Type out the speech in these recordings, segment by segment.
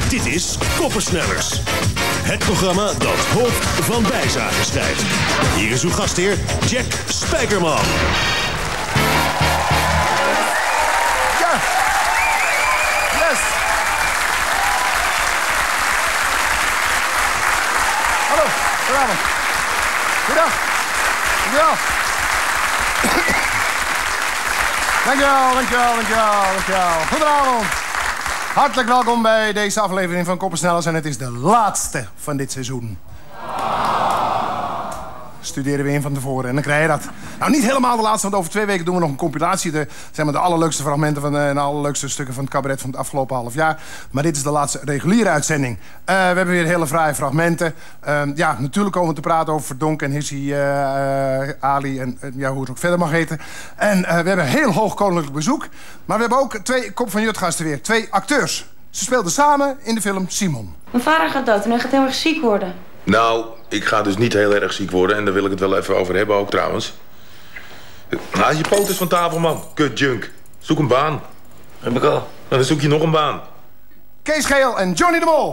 Dit is Koppersnellers. Het programma dat hoofd van bijzaken schrijft. Hier is uw gastheer Jack Spijkerman. Ja. Yes. Hallo, goedenavond. Goedendag. Dankjewel. Dankjewel. Goedenavond. Hartelijk welkom bij deze aflevering van Koppersnellers. En het is de laatste van dit seizoen. Studeren we in van tevoren en dan krijg je dat. Nou, niet helemaal de laatste, want over 2 weken doen we nog een compilatie. De allerleukste fragmenten en de allerleukste stukken van het cabaret van het afgelopen half jaar. Maar dit is de laatste reguliere uitzending. We hebben weer hele fraaie fragmenten. Ja, natuurlijk komen we te praten over Verdonk en Hissi, Ali en ja, hoe het ook verder mag heten. En we hebben heel hoog koninklijk bezoek. Maar we hebben ook 2 Kop van Jutgasten weer. 2 acteurs. Ze speelden samen in de film Simon. Mijn vader gaat dood en hij gaat heel erg ziek worden. Nou, Ik ga dus niet heel erg ziek worden en daar wil ik het wel even over hebben ook trouwens. Haal je poot eens van tafel, man. Kut junk. Zoek een baan. Heb ik al. Nou, dan zoek je nog een baan. Kees Geel en Johnny de Mol.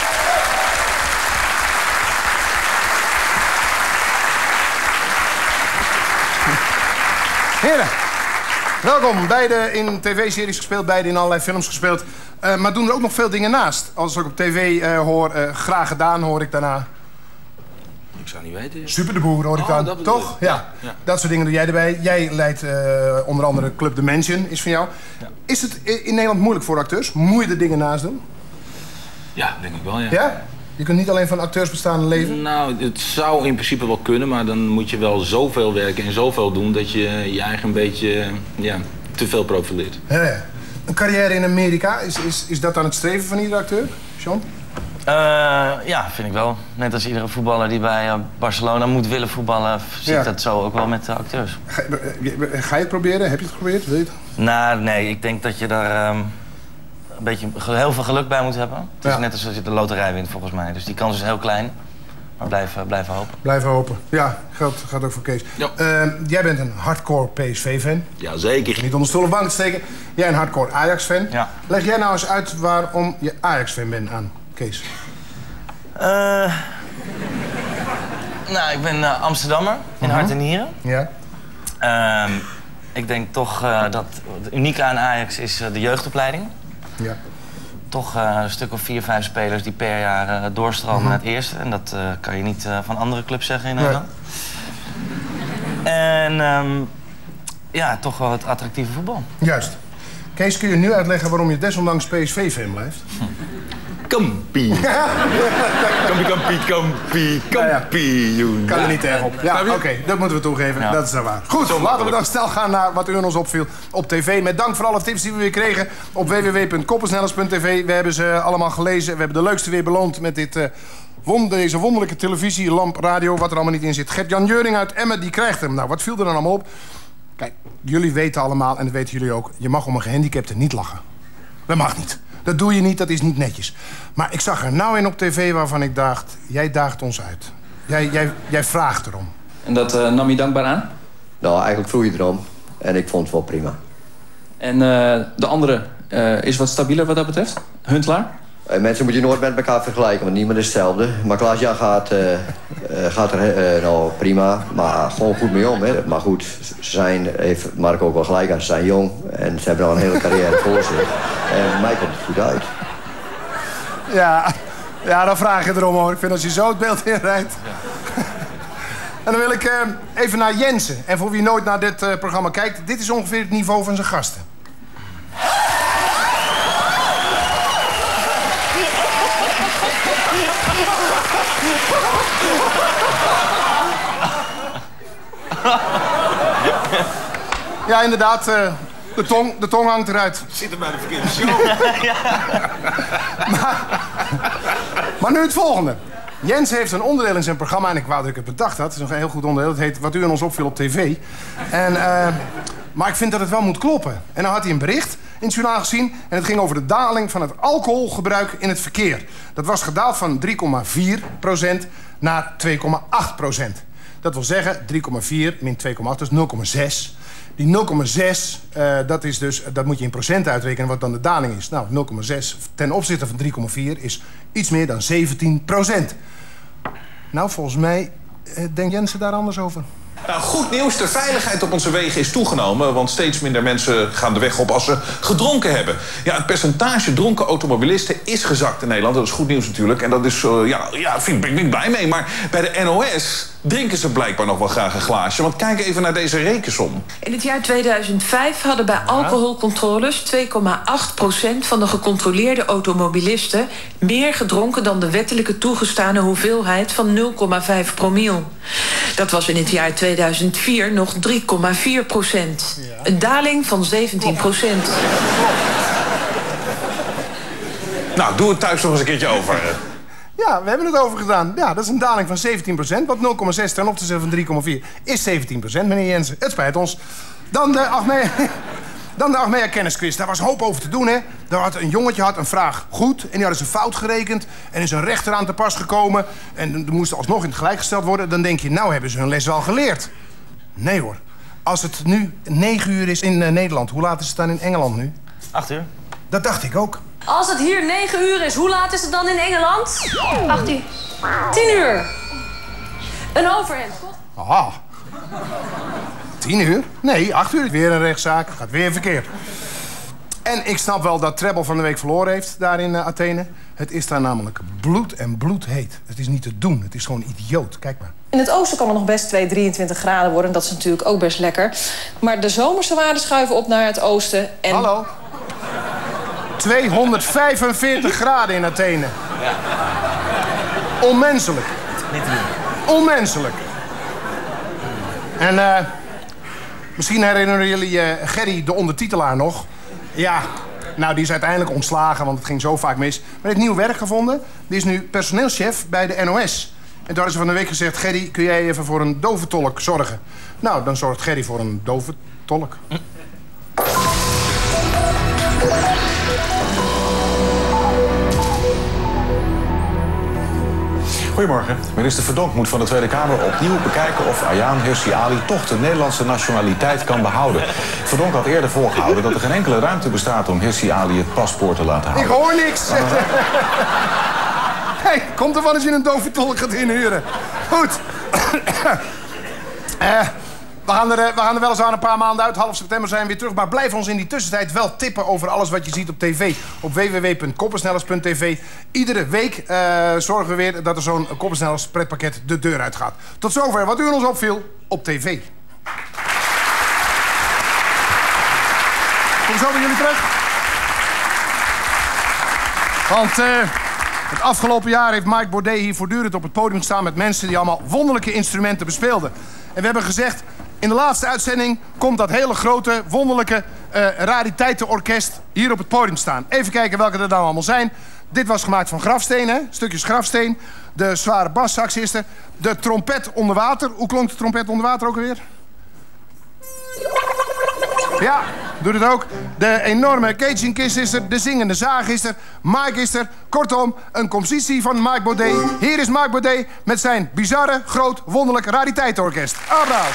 Heren, welkom. Beide in tv-series gespeeld, beide in allerlei films gespeeld. Maar doen er ook nog veel dingen naast. Als ik op tv hoor, graag gedaan hoor ik daarna. Ik zou niet weten. Super de Boer hoor ik dan, toch? Ja. Dat soort dingen doe jij erbij. Jij leidt onder andere Club The Mansion, is van jou. Ja. Is het in Nederland moeilijk voor acteurs? Moet je er dingen naast doen? Ja, denk ik wel, ja. Ja? Je kunt niet alleen van acteurs bestaan en leven? Nou, het zou in principe wel kunnen, maar dan moet je wel zoveel werken en zoveel doen dat je je eigen een beetje te veel profileert. Ja. Een carrière in Amerika, is dat dan het streven van iedere acteur, Sean? Ja, vind ik wel. Net als iedere voetballer die bij Barcelona moet willen voetballen, zie ik dat zo ook wel met de acteurs. Ga je het proberen? Heb je het geprobeerd? Wil je het? Nou, nee, ik denk dat je daar een beetje heel veel geluk bij moet hebben. Het is net als je de loterij wint, volgens mij. Dus die kans is heel klein. Maar blijven hopen. Blijven hopen. Ja, gaat ook voor Kees. Ja. Jij bent een hardcore PSV-fan. Jazeker. Niet onder stoel of bank te steken. Jij een hardcore Ajax-fan. Ja. Leg jij nou eens uit waarom je Ajax-fan bent aan Kees? Nou, ik ben Amsterdammer in hart en nieren. Ja. Ik denk toch dat het unieke aan Ajax is de jeugdopleiding. Ja. Toch een stuk of 4, 5 spelers die per jaar doorstromen naar het eerste. En dat kan je niet van andere clubs zeggen in Nederland. En ja, toch wel het attractieve voetbal. Juist. Kees, kun je nu uitleggen waarom je desondanks PSV-fan blijft? Kampie. Kampioen. Kan er niet tegen op. Ja, oké, dat moeten we toegeven. Ja. Dat is dan waar. Goed, laten we dan snel gaan naar wat u ons opviel op tv. Met dank voor alle tips die we weer kregen op www.koppersnellers.tv. We hebben ze allemaal gelezen. We hebben de leukste weer beloond met deze wonderlijke televisie, lamp, radio, wat er allemaal niet in zit. Gert-Jan Jeuring uit Emmen, die krijgt hem. Nou, wat viel er dan allemaal op? Kijk, jullie weten allemaal, en dat weten jullie ook, je mag om een gehandicapte niet lachen. Dat mag niet. Dat doe je niet, dat is niet netjes. Maar ik zag er nou in op tv waarvan ik dacht, jij daagt ons uit. Jij vraagt erom. En dat nam je dankbaar aan? Nou, eigenlijk vroeg je erom. En ik vond het wel prima. En de andere is wat stabieler wat dat betreft? Huntelaar? Mensen moet je nooit met elkaar vergelijken, want niemand is hetzelfde. Maar Klaas-Jan gaat er nou prima, maar gewoon goed mee om. Hè. Maar goed, heeft Mark ook wel gelijk aan. Ze zijn jong en ze hebben al een hele carrière voor zich. En mij komt het goed uit. Ja, dan vraag je erom hoor. Ik vind als je zo het beeld inrijdt. Ja. En dan wil ik even naar Jensen. En voor wie nooit naar dit programma kijkt, dit is ongeveer het niveau van zijn gasten. Ja, inderdaad. De tong hangt eruit. Zit er bij de verkeerde show. Maar nu het volgende. Jens heeft een onderdeel in zijn programma, en ik wou dat ik het bedacht had. Het is nog een heel goed onderdeel. Het heet Wat u aan ons opviel op tv. Maar ik vind dat het wel moet kloppen. En dan had hij een bericht in het journaal gezien. En het ging over de daling van het alcoholgebruik in het verkeer. Dat was gedaald van 3,4% naar 2,8%. Dat wil zeggen, 3,4 min 2,8 is 0,6. Die 0,6, dat moet je in procent uitrekenen wat dan de daling is. Nou, 0,6 ten opzichte van 3,4 is iets meer dan 17%. Nou, volgens mij denkt Jensen daar anders over. Nou, goed nieuws. De veiligheid op onze wegen is toegenomen. Want steeds minder mensen gaan de weg op als ze gedronken hebben. Ja, het percentage dronken automobilisten is gezakt in Nederland. Dat is goed nieuws natuurlijk. En dat is, ben ik blij mee. Maar bij de NOS drinken ze blijkbaar nog wel graag een glaasje. Want kijk even naar deze rekensom. In het jaar 2005 hadden bij alcoholcontroles 2,8% van de gecontroleerde automobilisten meer gedronken dan de wettelijke toegestane hoeveelheid van 0,5 promiel. Dat was in het jaar 2004 nog 3,4%. Een daling van 17%. Nou, doe het thuis nog eens een keertje over. Ja, we hebben het over gedaan. Ja, dat is een daling van 17%. Want 0,6 ten opzichte van 3,4 is 17%, meneer Jensen. Het spijt ons. Dan de Achmea kennisquiz. Daar was hoop over te doen, hè. Een jongetje had een vraag goed en die hadden ze fout gerekend. En is een rechter aan te pas gekomen. En er moest alsnog in het gelijk gesteld worden. Dan denk je, nou hebben ze hun les wel geleerd. Nee hoor. Als het nu 9 uur is in Nederland, hoe laat is het dan in Engeland nu? 8 uur. Dat dacht ik ook. Als het hier 9 uur is, hoe laat is het dan in Engeland? 8 uur. 10 uur. Een overhemd. Ah. 10 uur? Nee, 8 uur. Weer een rechtszaak. Gaat weer verkeerd. En ik snap wel dat Treble van de week verloren heeft daar in Athene. Het is daar namelijk bloed en bloedheet. Het is niet te doen. Het is gewoon idioot. Kijk maar. In het oosten kan het nog best 23 graden worden. Dat is natuurlijk ook best lekker. Maar de zomerse waarden schuiven op naar het oosten en... Hallo? 245 graden in Athene. Ja. Onmenselijk. Niet te doen. Onmenselijk. En misschien herinneren jullie Gerry, de ondertitelaar, nog. Ja, nou, die is uiteindelijk ontslagen, want het ging zo vaak mis. Maar hij heeft nieuw werk gevonden. Die is nu personeelschef bij de NOS. En toen hadden ze van de week gezegd... Gerry, kun jij even voor een doventolk zorgen? Nou, dan zorgt Gerry voor een doventolk. Goedemorgen. Minister Verdonk moet van de Tweede Kamer opnieuw bekijken of Ayaan Hirsi Ali toch de Nederlandse nationaliteit kan behouden. Verdonk had eerder voorgehouden dat er geen enkele ruimte bestaat om Hirsi Ali het paspoort te laten houden. Ik hoor niks. Hey, komt er wel als je een dove tolk gaat inhuren. Goed. We gaan er wel eens aan een paar maanden uit. Half september zijn we weer terug. Maar blijf ons in die tussentijd wel tippen over alles wat je ziet op tv. Op www.koppersnellers.tv. Iedere week zorgen we weer dat er zo'n Koppersnellers pretpakket de deur uitgaat. Tot zover wat u ons opviel op tv. Kom zo bij jullie terug. Want het afgelopen jaar heeft Mike Baudet hier voortdurend op het podium gestaan met mensen die allemaal wonderlijke instrumenten bespeelden. En we hebben gezegd, in de laatste uitzending komt dat hele grote, wonderlijke rariteitenorkest hier op het podium staan. Even kijken welke er dan allemaal zijn. Dit was gemaakt van grafsteen, hè? Stukjes grafsteen. De zware bassax is er. De trompet onder water. Hoe klonk de trompet onder water ook alweer? Ja, doet het ook. De enorme Cajun-kist is er. De zingende zaag is er. Mike is er. Kortom, een compositie van Mike Baudet. Hier is Mike Baudet met zijn bizarre, groot, wonderlijk rariteitenorkest. Applaus.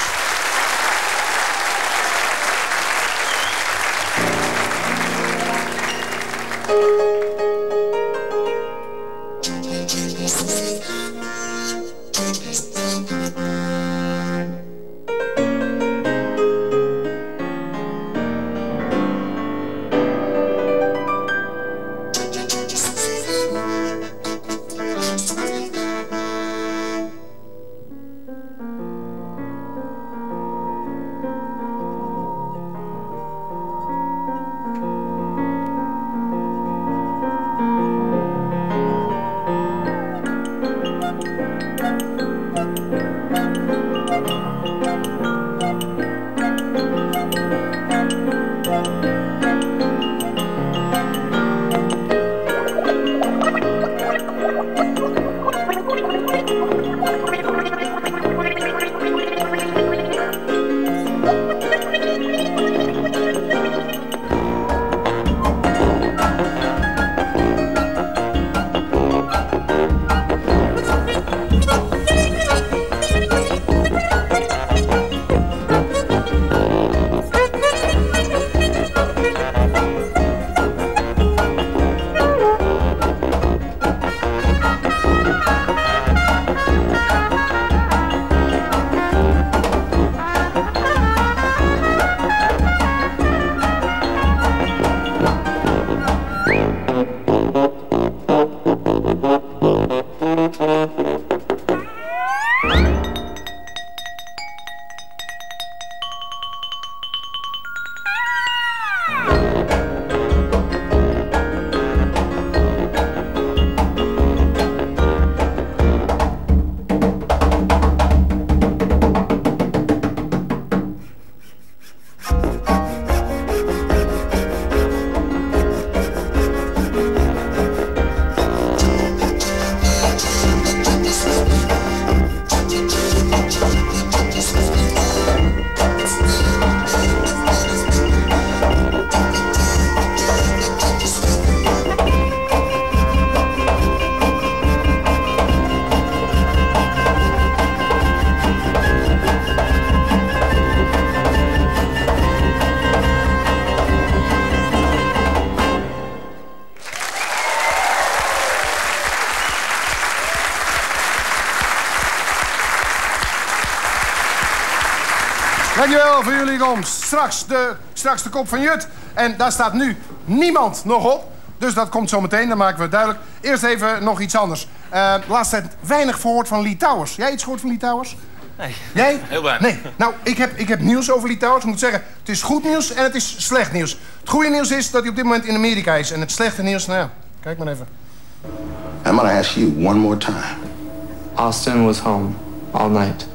Dankjewel voor jullie komst. Straks de kop van Jut. En daar staat nu niemand nog op. Dus dat komt zo meteen, dan maken we het duidelijk. Eerst even nog iets anders. Laatst tijd weinig gehoord van Lee Towers. Jij iets gehoord van Lee Towers? Nee. Jij? Heel weinig. Nee. Nou, ik heb nieuws over Lee Towers. Ik moet zeggen, het is goed nieuws en het is slecht nieuws. Het goede nieuws is dat hij op dit moment in Amerika is. En het slechte nieuws, nou ja, kijk maar even. I'm gonna ask you one more time. Austin was home all night.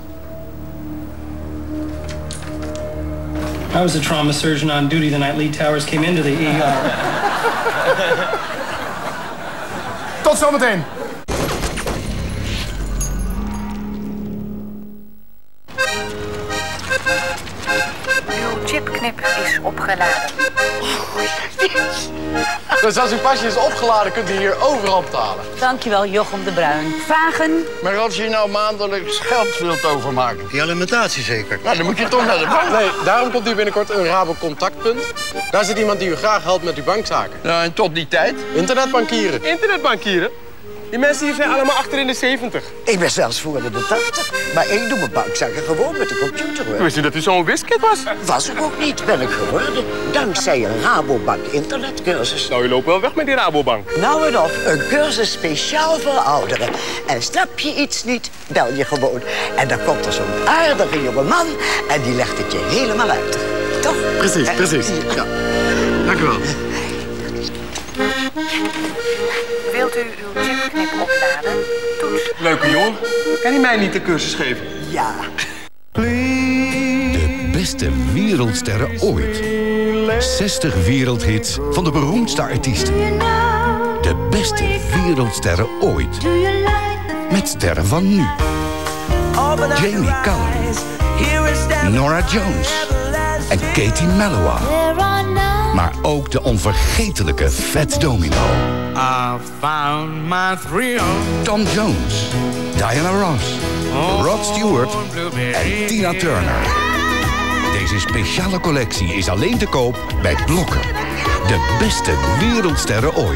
I was a trauma surgeon on duty the night Lee Towers came into the ER. Tot zometeen. Uw chipknip is opgeladen. Dus als uw pasje is opgeladen, kunt u hier overal betalen. Dankjewel, Jochem de Bruin. Vragen? Maar als je nou maandelijks geld wilt overmaken... Die alimentatie zeker? Nou, dan moet je toch naar de bank. Nee, daarom komt u binnenkort een Rabo contactpunt. Daar zit iemand die u graag helpt met uw bankzaken. Ja, en tot die tijd? Internetbankieren. Internetbankieren? Die mensen hier zijn allemaal achter in de 70. Ik ben zelfs voor de 80. Maar ik doe mijn bankzaken gewoon met de computer. Hoor. Wist u dat u zo'n wiskid was? Was ik ook niet, ben ik geworden. Dankzij een Rabobank internetcursus. Nou, u loopt wel weg met die Rabobank. Nou en of, een cursus speciaal voor ouderen. En snap je iets niet, bel je gewoon. En dan komt er zo'n aardige jonge man en die legt het je helemaal uit. Toch? Precies. Ja. Dank u wel. Wilt u uw chipknip opladen? Toets. Leuke jongen. Kan hij mij niet de cursus geven? Ja. De beste wereldsterren ooit. 60 wereldhits van de beroemdste artiesten. De beste wereldsterren ooit. Met sterren van nu. Jamie Cullum, Norah Jones en Katie Melua. Maar ook de onvergetelijke Fats Domino. Tom Jones, Diana Ross, Rod Stewart en Tina Turner. Deze speciale collectie is alleen te koop bij Blokker. De beste wereldsterren ooit.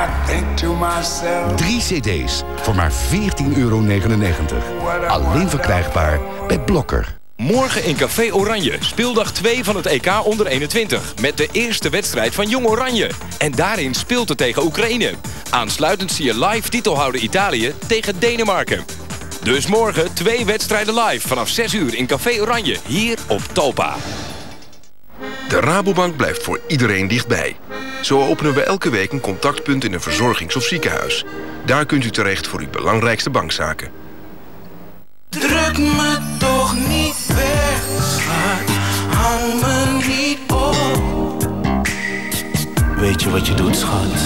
3 cd's voor maar €14,99. Alleen verkrijgbaar bij Blokker. Morgen in Café Oranje, speeldag 2 van het EK onder 21. Met de eerste wedstrijd van Jong Oranje. En daarin speelt het tegen Oekraïne. Aansluitend zie je live titelhouder Italië tegen Denemarken. Dus morgen 2 wedstrijden live vanaf 6 uur in Café Oranje, hier op Talpa. De Rabobank blijft voor iedereen dichtbij. Zo openen we elke week een contactpunt in een verzorgings- of ziekenhuis. Daar kunt u terecht voor uw belangrijkste bankzaken. Druk me toch niet weg, schat. Hang me niet op. Weet je wat je doet, schat?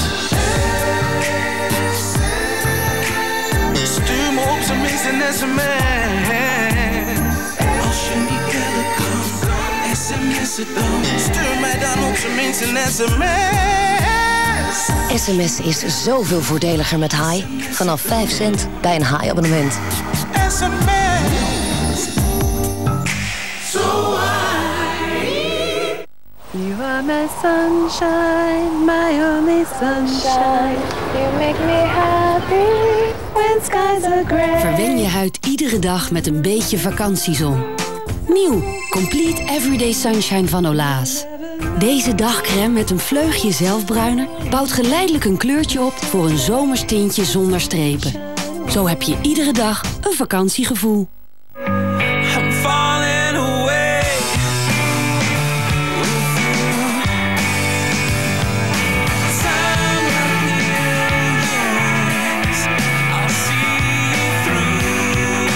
Stuur me op zijn minst een sms. Als je niet bellen kan, sms het dan. Stuur mij dan op zijn minst een sms. SMS is zoveel voordeliger met Hi. Vanaf 5 cent bij een Hi-abonnement. You are my sunshine, my only sunshine. You make me happy when skies are gray. Verwen je huid iedere dag met een beetje vakantiezon. Nieuw, Complete Everyday Sunshine van Olaas. Deze dagcrème met een vleugje zelfbruiner bouwt geleidelijk een kleurtje op voor een zomers tintje zonder strepen. Zo heb je iedere dag een vakantiegevoel. I'm falling away. Time of new years, I'll see you through.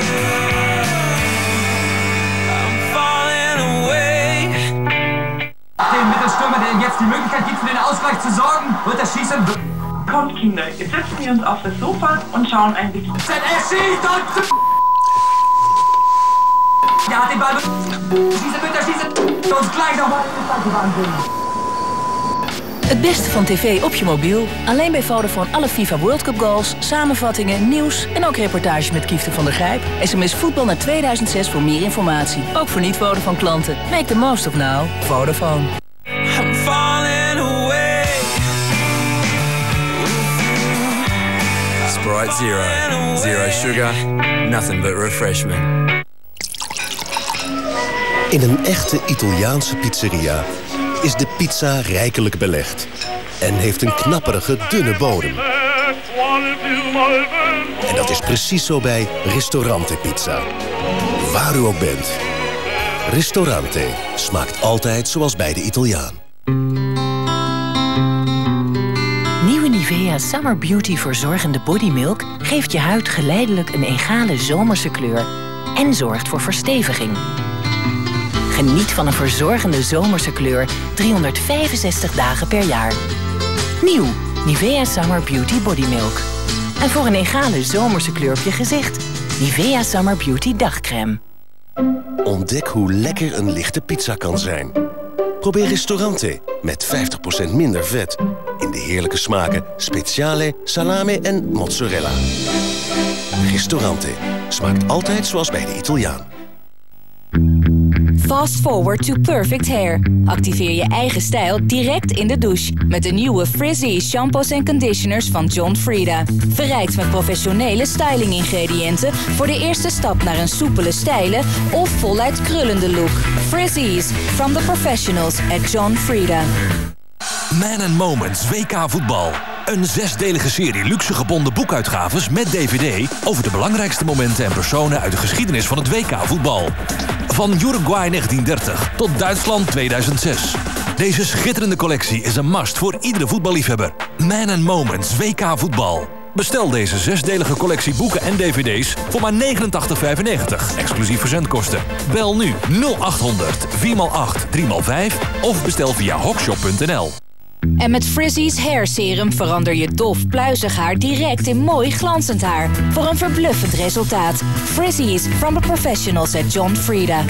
I'm falling away. Mit der Stürmer, der jetzt die Möglichkeit gibt, für den Ausgleich zu sorgen, wird er schießen. Kommt, Kinder, jetzt setzen wir uns auf das Sofa und schauen ein bisschen. Er schießt und... Er hat den Ball... Schießen, bitte, schießen! Uns gleich nochmal in Wahnsinn. Het beste van tv op je mobiel. Alleen bij Vodafone alle FIFA World Cup goals, samenvattingen, nieuws en ook reportages met Kiefte van der Grijp. SMS voetbal naar 2006 voor meer informatie. Ook voor niet-Vodafone klanten. Make the most of now. Vodafone. I'm falling away. Sprite Zero. Zero sugar, nothing but refreshment. In een echte Italiaanse pizzeria is de pizza rijkelijk belegd en heeft een knapperige, dunne bodem. En dat is precies zo bij Ristorante Pizza. Waar u ook bent. Ristorante smaakt altijd zoals bij de Italiaan. Nieuwe Nivea Summer Beauty verzorgende bodymilk geeft je huid geleidelijk een egale zomerse kleur en zorgt voor versteviging. Geniet van een verzorgende zomerse kleur 365 dagen per jaar. Nieuw Nivea Summer Beauty Bodymilk. En voor een egale zomerse kleur op je gezicht, Nivea Summer Beauty dagcrème. Ontdek hoe lekker een lichte pizza kan zijn. Probeer Ristorante met 50% minder vet. In de heerlijke smaken speciale, salame en mozzarella. Ristorante smaakt altijd zoals bij de Italiaan. Fast forward to perfect hair. Activeer je eigen stijl direct in de douche. Met de nieuwe Frizzy shampoos en conditioners van John Frieda. Verrijkt met professionele styling-ingrediënten voor de eerste stap naar een soepele, stijle of voluit krullende look. Frizzies, from the professionals at John Frieda. Man and Moments WK voetbal. Een 6-delige serie luxe gebonden boekuitgaves met DVD... over de belangrijkste momenten en personen uit de geschiedenis van het WK voetbal. Van Uruguay 1930 tot Duitsland 2006. Deze schitterende collectie is een must voor iedere voetballiefhebber. Man and Moments WK voetbal. Bestel deze 6-delige collectie boeken en dvd's voor maar €89,95, exclusief verzendkosten. Bel nu 0800 4x8 3x5 of bestel via hokshop.nl. En met Frizzy's Hair Serum verander je dof, pluizig haar direct in mooi glanzend haar. Voor een verbluffend resultaat. Frizzy's from the professionals at John Frieda.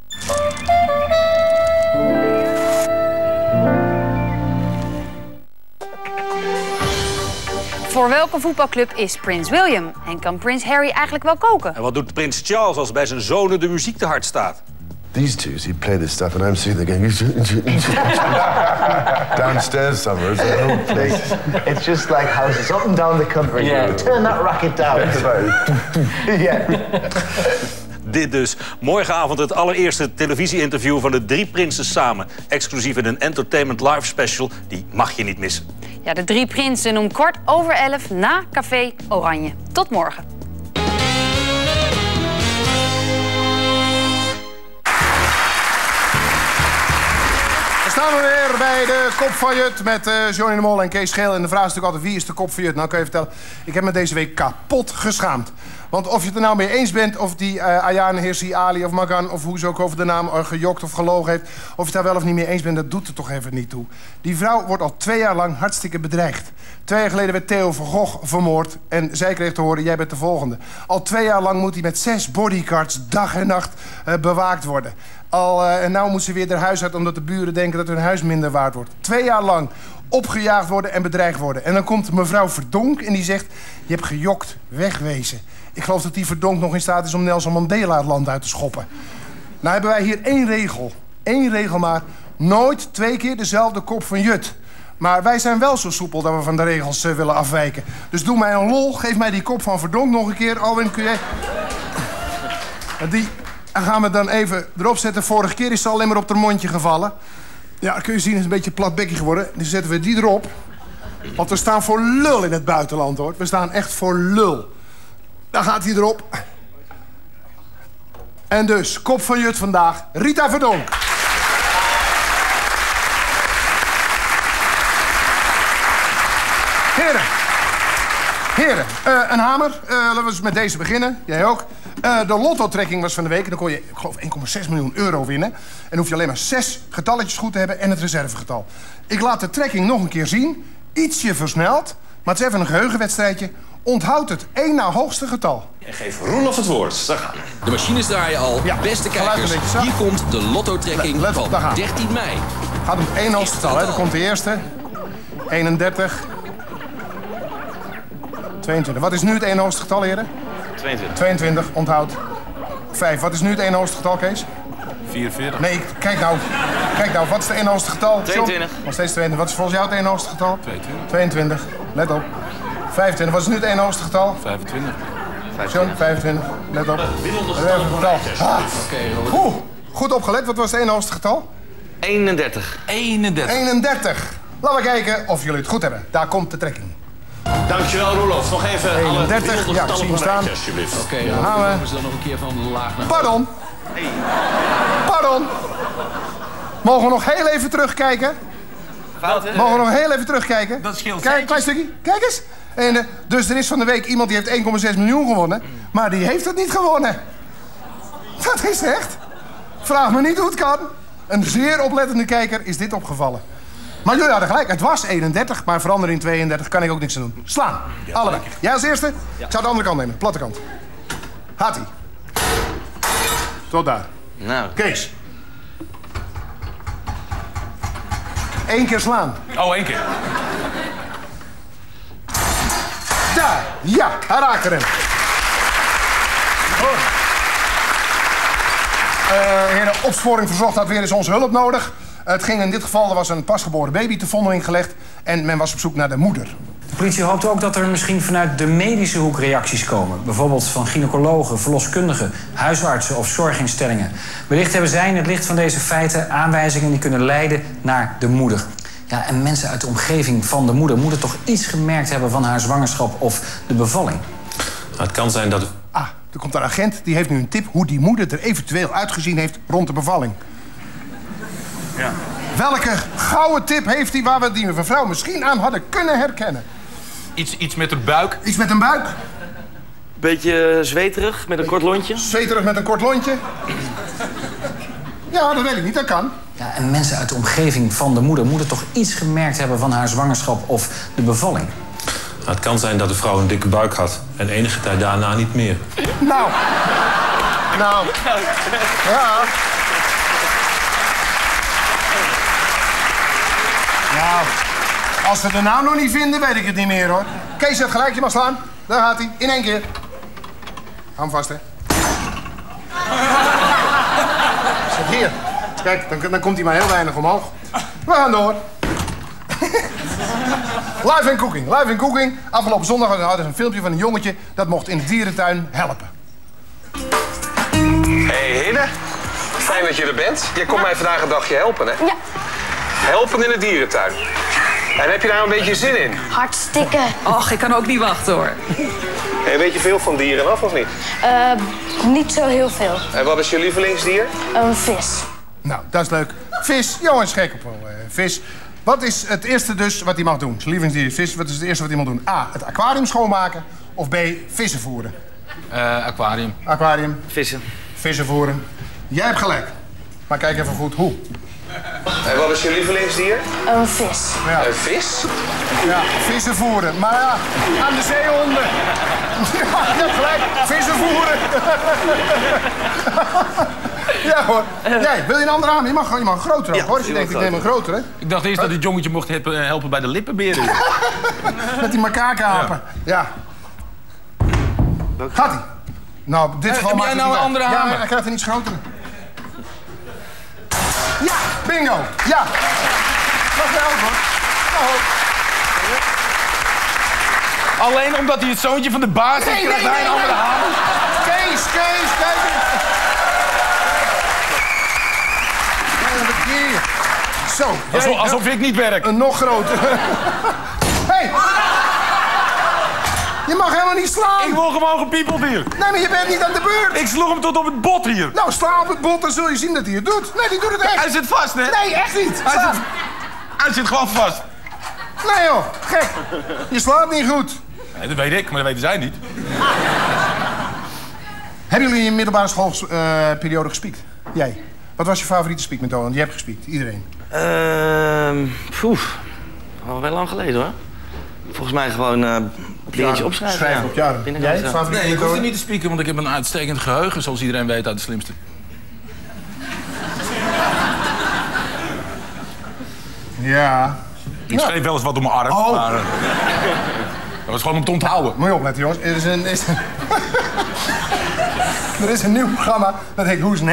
Voor welke voetbalclub is Prins William? En kan Prins Harry eigenlijk wel koken? En wat doet prins Charles als bij zijn zonen de muziek te hard staat? These two, he play this stuff, and I'm sitting there going downstairs somewhere. It's a whole place. It's just like houses up and down the country. Yeah. Turn that racket down. Yeah. Dit dus. Morgenavond het allereerste televisie-interview van de 3 prinsen samen. Exclusief in een Entertainment Live special. Die mag je niet missen. Ja, de 3 prinsen om 11:15 na Café Oranje. Tot morgen. Staan we weer bij de Kop van Jut met Johnny de Mol en Kees Scheel. En de vraag is natuurlijk altijd, wie is de Kop van Jut? Nou, kan je vertellen, ik heb me deze week kapot geschaamd. Want of je het er nou mee eens bent, of die Ayaan Hirsi Ali of Magan... of hoe ze ook over de naam gejokt of gelogen heeft... of je het daar wel of niet mee eens bent, dat doet er toch even niet toe. Die vrouw wordt al 2 jaar lang hartstikke bedreigd. 2 jaar geleden werd Theo van Gogh vermoord... en zij kreeg te horen, jij bent de volgende. Al 2 jaar lang moet hij met 6 bodyguards dag en nacht bewaakt worden. En nou moet ze weer haar huis uit omdat de buren denken dat hun huis minder waard wordt. 2 jaar lang opgejaagd worden en bedreigd worden. En dan komt mevrouw Verdonk en die zegt... je hebt gejokt, wegwezen. Ik geloof dat die Verdonk nog in staat is om Nelson Mandela het land uit te schoppen. Nou hebben wij hier 1 regel. 1 regel maar. Nooit 2 keer dezelfde Kop van Jut. Maar wij zijn wel zo soepel dat we van de regels willen afwijken. Dus doe mij een lol, geef mij die Kop van Verdonk nog een keer. Alwin, kun jij... Die gaan we dan even erop zetten. Vorige keer is ze alleen maar op haar mondje gevallen. Ja, kun je zien, is een beetje platbekkie geworden. Dus zetten we die erop. Want we staan voor lul in het buitenland, hoor. We staan echt voor lul. Dan gaat hij erop. En dus, Kop van Jut vandaag, Rita Verdonk. Heren, een hamer. Laten we eens met deze beginnen. Jij ook. De lotto-trekking was van de week. En dan kon je, ik geloof, €1,6 miljoen winnen. En hoef je alleen maar 6 getalletjes goed te hebben en het reservegetal. Ik laat de trekking nog een keer zien. Ietsje versneld. Maar het is even een geheugenwedstrijdje. Onthoud het 1 na hoogste getal. En geef Roelof het woord. Daar gaan we. De machines draaien al. Ja, beste kijkers, hier komt de lotto-trekking van 13 mei. Gaat om 1 hoogste getal, hè. Dan komt de eerste. 31. 22. Wat is nu het 1 hoogste getal, heren? 22. 22, onthoud. 5. Wat is nu het 1 hoogste getal, Kees? 44. Nee, kijk nou. Kijk nou, wat is het 1 hoogste getal? 22. Nog steeds 22. Wat is volgens jou het 1 hoogste getal? 22. 22. Let op. 25. Wat is nu het 1 hoogste getal? 25. John, 25. Let op. Winnende getal. Oké, Robert. Goed opgelet, wat was het ene hoogste getal? 31. 31. Laten we kijken of jullie het goed hebben. Daar komt de trekking. Dankjewel, Roelof. Nog even 31, ja, ik zie hem staan. Oké, dan gaan we. Dan nog een keer van de laag naar... Pardon. Pardon. Mogen we nog heel even terugkijken? Mogen we nog heel even terugkijken? Dat scheelt. Kijk, klein stukje. Kijk eens. En, dus er is van de week iemand die heeft 1,6 miljoen gewonnen. Maar die heeft het niet gewonnen. Dat is echt. Vraag me niet hoe het kan. Een zeer oplettende kijker is dit opgevallen. Maar jullie hadden gelijk. Het was 31, maar veranderen in 32 kan ik ook niks aan doen. Slaan. Allebei. Jij als eerste? Ik zou de andere kant nemen. Platte kant. Gaat-ie. Tot daar. Nou. Kees. 1 keer slaan. Oh, 1 keer. Daar. Ja, hij raakte hem. Heren, opsporing verzocht had weer eens onze hulp nodig. Het ging in dit geval, er was een pasgeboren baby te vondeling gelegd en men was op zoek naar de moeder. De politie hoopt ook dat er misschien vanuit de medische hoek reacties komen. Bijvoorbeeld van gynaecologen, verloskundigen, huisartsen of zorginstellingen. Wellicht hebben zij in het licht van deze feiten aanwijzingen die kunnen leiden naar de moeder. Ja, en mensen uit de omgeving van de moeder moeten toch iets gemerkt hebben van haar zwangerschap of de bevalling. Nou, het kan zijn dat... Ah, er komt een agent, die heeft nu een tip hoe die moeder er eventueel uitgezien heeft rond de bevalling. Ja. Welke gouden tip heeft hij waar we die mevrouw misschien aan hadden kunnen herkennen? Iets met een buik. Iets met een buik? Beetje zweterig, met een kort lontje. Zweterig met een kort lontje? Ja, dat weet ik niet, dat kan. Ja, en mensen uit de omgeving van de moeder moeten toch iets gemerkt hebben van haar zwangerschap of de bevalling. Nou, het kan zijn dat de vrouw een dikke buik had en enige tijd daarna niet meer. Nou. Ja. Nou, als we er nou nog niet vinden, weet ik het niet meer, hoor. Kees heeft gelijk, je mag slaan. Daar gaat hij, in 1 keer. Hou hem vast, hè. Zet hier. Kijk, dan komt hij maar heel weinig omhoog. We gaan door. Live and cooking. Afgelopen zondag hadden we een filmpje van een jongetje dat mocht in de dierentuin helpen. Hey Hidde, fijn dat je er bent. Je komt mij vandaag een dagje helpen, hè? Ja. Helpen in de dierentuin. En heb je daar een beetje zin in? Hartstikke. Och, ik kan ook niet wachten hoor. Hey, weet je veel van dieren af of niet? Niet zo heel veel. En wat is je lievelingsdier? Een vis. Nou, dat is leuk. Vis, jongens, gek op vis. Wat is het eerste dus wat hij mag doen? Zijn lievelingsdier is vis. Wat is het eerste wat hij mag doen? A, het aquarium schoonmaken. Of B, vissen voeren? Aquarium. Aquarium. Vissen. Vissen voeren. Jij hebt gelijk. Maar kijk even goed hoe. En wat is je lievelingsdier? Een vis. Ja. Een vis? Ja, vissen voeren. Maar ja, aan de zeehonden. Ja, je hebt gelijk. Vissen voeren. Ja hoor. Jij, wil je een andere aan? Je mag een grotere hoor. Als je denkt, ik neem een grotere. Ik dacht eerst dat dit jongetje mocht helpen bij de lippenberen. Met die makakenapen. Ja. Gaat-ie. Nou, dit geval heb jij nou een andere hamer? Ja, hij krijgt een iets grotere. Ja, bingo. Ja. Dat wel hoor. Alleen omdat hij het zoontje van de baas is, krijgt hij een andere hamer. Kees, kijk eens. Zo. Alsof ik niet werk. Een nog groter. Hey. Je mag helemaal niet slaan. Ik word gewoon gepiepeld hier. Nee, maar je bent niet aan de beurt. Ik sloeg hem tot op het bot hier. Nou, sla op het bot, dan zul je zien dat hij het doet. Nee, die doet het echt. Hij zit vast, hè? Nee, echt niet. Hij zit gewoon vast. Nee, joh. Gek. Je slaat niet goed. Nee, dat weet ik, maar dat weten zij niet. Hebben jullie in je middelbare schoolperiode gespiekt? Jij. Wat was je favoriete spiekmethode? Want je hebt gespiekt, iedereen. Al wel lang geleden, hoor. Volgens mij gewoon dingetjes opschrijven. Schrijven op jaren. Jij, favoriete Nee, ik methode? hoef niet te spieken, want ik heb een uitstekend geheugen, zoals iedereen weet uit de slimste. Ja. Ik schreef wel eens wat op mijn arm, maar dat was gewoon om te onthouden. Moet je opletten, jongens. Er is een nieuw programma, dat heet Who's Next.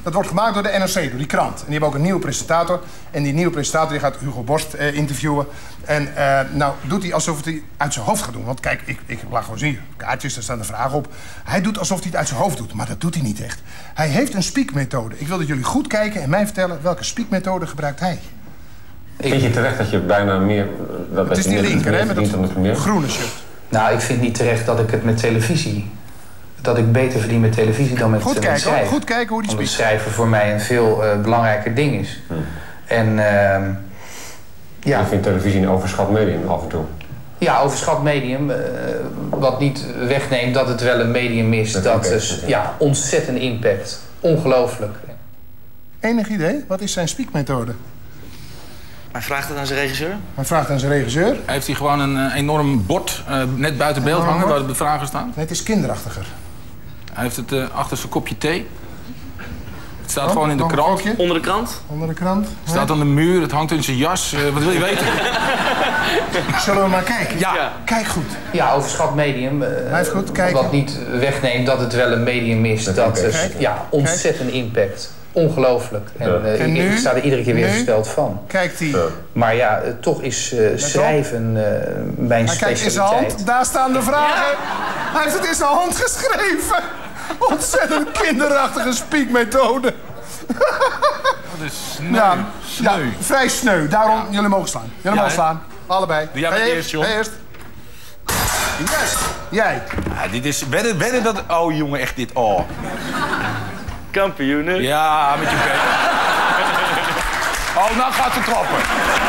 Dat wordt gemaakt door de NRC, door die krant. En die hebben ook een nieuwe presentator. En die nieuwe presentator die gaat Hugo Borst interviewen. En nou doet hij alsof hij uit zijn hoofd gaat doen. Want kijk, ik laat gewoon zien. Kaartjes, daar staan de vragen op. Hij doet alsof hij het uit zijn hoofd doet. Maar dat doet hij niet echt. Hij heeft een speakmethode. Ik wil dat jullie goed kijken en mij vertellen welke speakmethode gebruikt hij. Vind je terecht dat je bijna meer... Het is die linker, hè? Met dat groene shirt. Nou, ik vind niet terecht dat ik het met televisie... dat ik beter verdien met televisie dan met schrijven. Goed kijken hoe die Omdat schrijven voor mij een veel belangrijker ding is. En ja... Je vindt televisie een overschat medium af en toe? Ja, overschat medium. Wat niet wegneemt dat het wel een medium is dat ontzettend impact. Ongelooflijk. Enig idee? Wat is zijn speakmethode? Hij vraagt het aan zijn regisseur? Hij vraagt aan zijn regisseur. Heeft hij gewoon een enorm bord net buiten beeld hangen waar de vragen staan? Nee, het is kinderachtiger. Hij heeft het achter zijn kopje thee. Het staat gewoon in de krant. Onder de krant? Onder de krant. Het staat aan de muur, het hangt in zijn jas. Wat wil je weten? Zullen we maar kijken? Ja. Kijk goed. Ja, overschat medium. Blijf goed kijken. Wat niet wegneemt dat het wel een medium is dat ontzettend impact. Ongelooflijk. En nu, ik sta er iedere keer weer versteld van. Kijkt hij. Maar ja, toch is schrijven mijn specialiteit. Kijk in zijn hand, daar staan de vragen. Hij heeft het in zijn hand geschreven. Ontzettend kinderachtige speakmethode. Dat is sneu. Ja, vrij sneu. Daarom, jullie mogen slaan. Jullie mogen slaan. Allebei. Doe jij maar eerst, John. Eerst. Yes. Jij. Ja, dit is... Wedden dat... Oh, jongen, echt dit. Oh. Kampioenen. Ja, met je bek. Oh, nou gaat het trappen.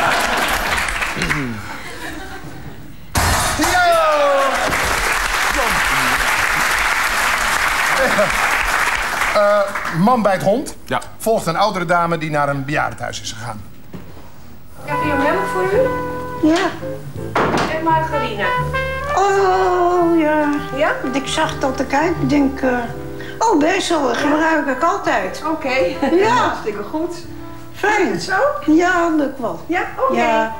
Man bijt hond. Ja. Volgt een oudere dame die naar een bejaardentehuis is gegaan. Heb je een melk voor u? Ja. En margarine. Oh, ja. Ja? Ik zag dat te kijken. Ik denk, oh, bezig gebruik ik altijd. Oké. Ja. Hartstikke goed. Fijn. Het zo? Ja, lukt wel. Ja? Oké. Ja.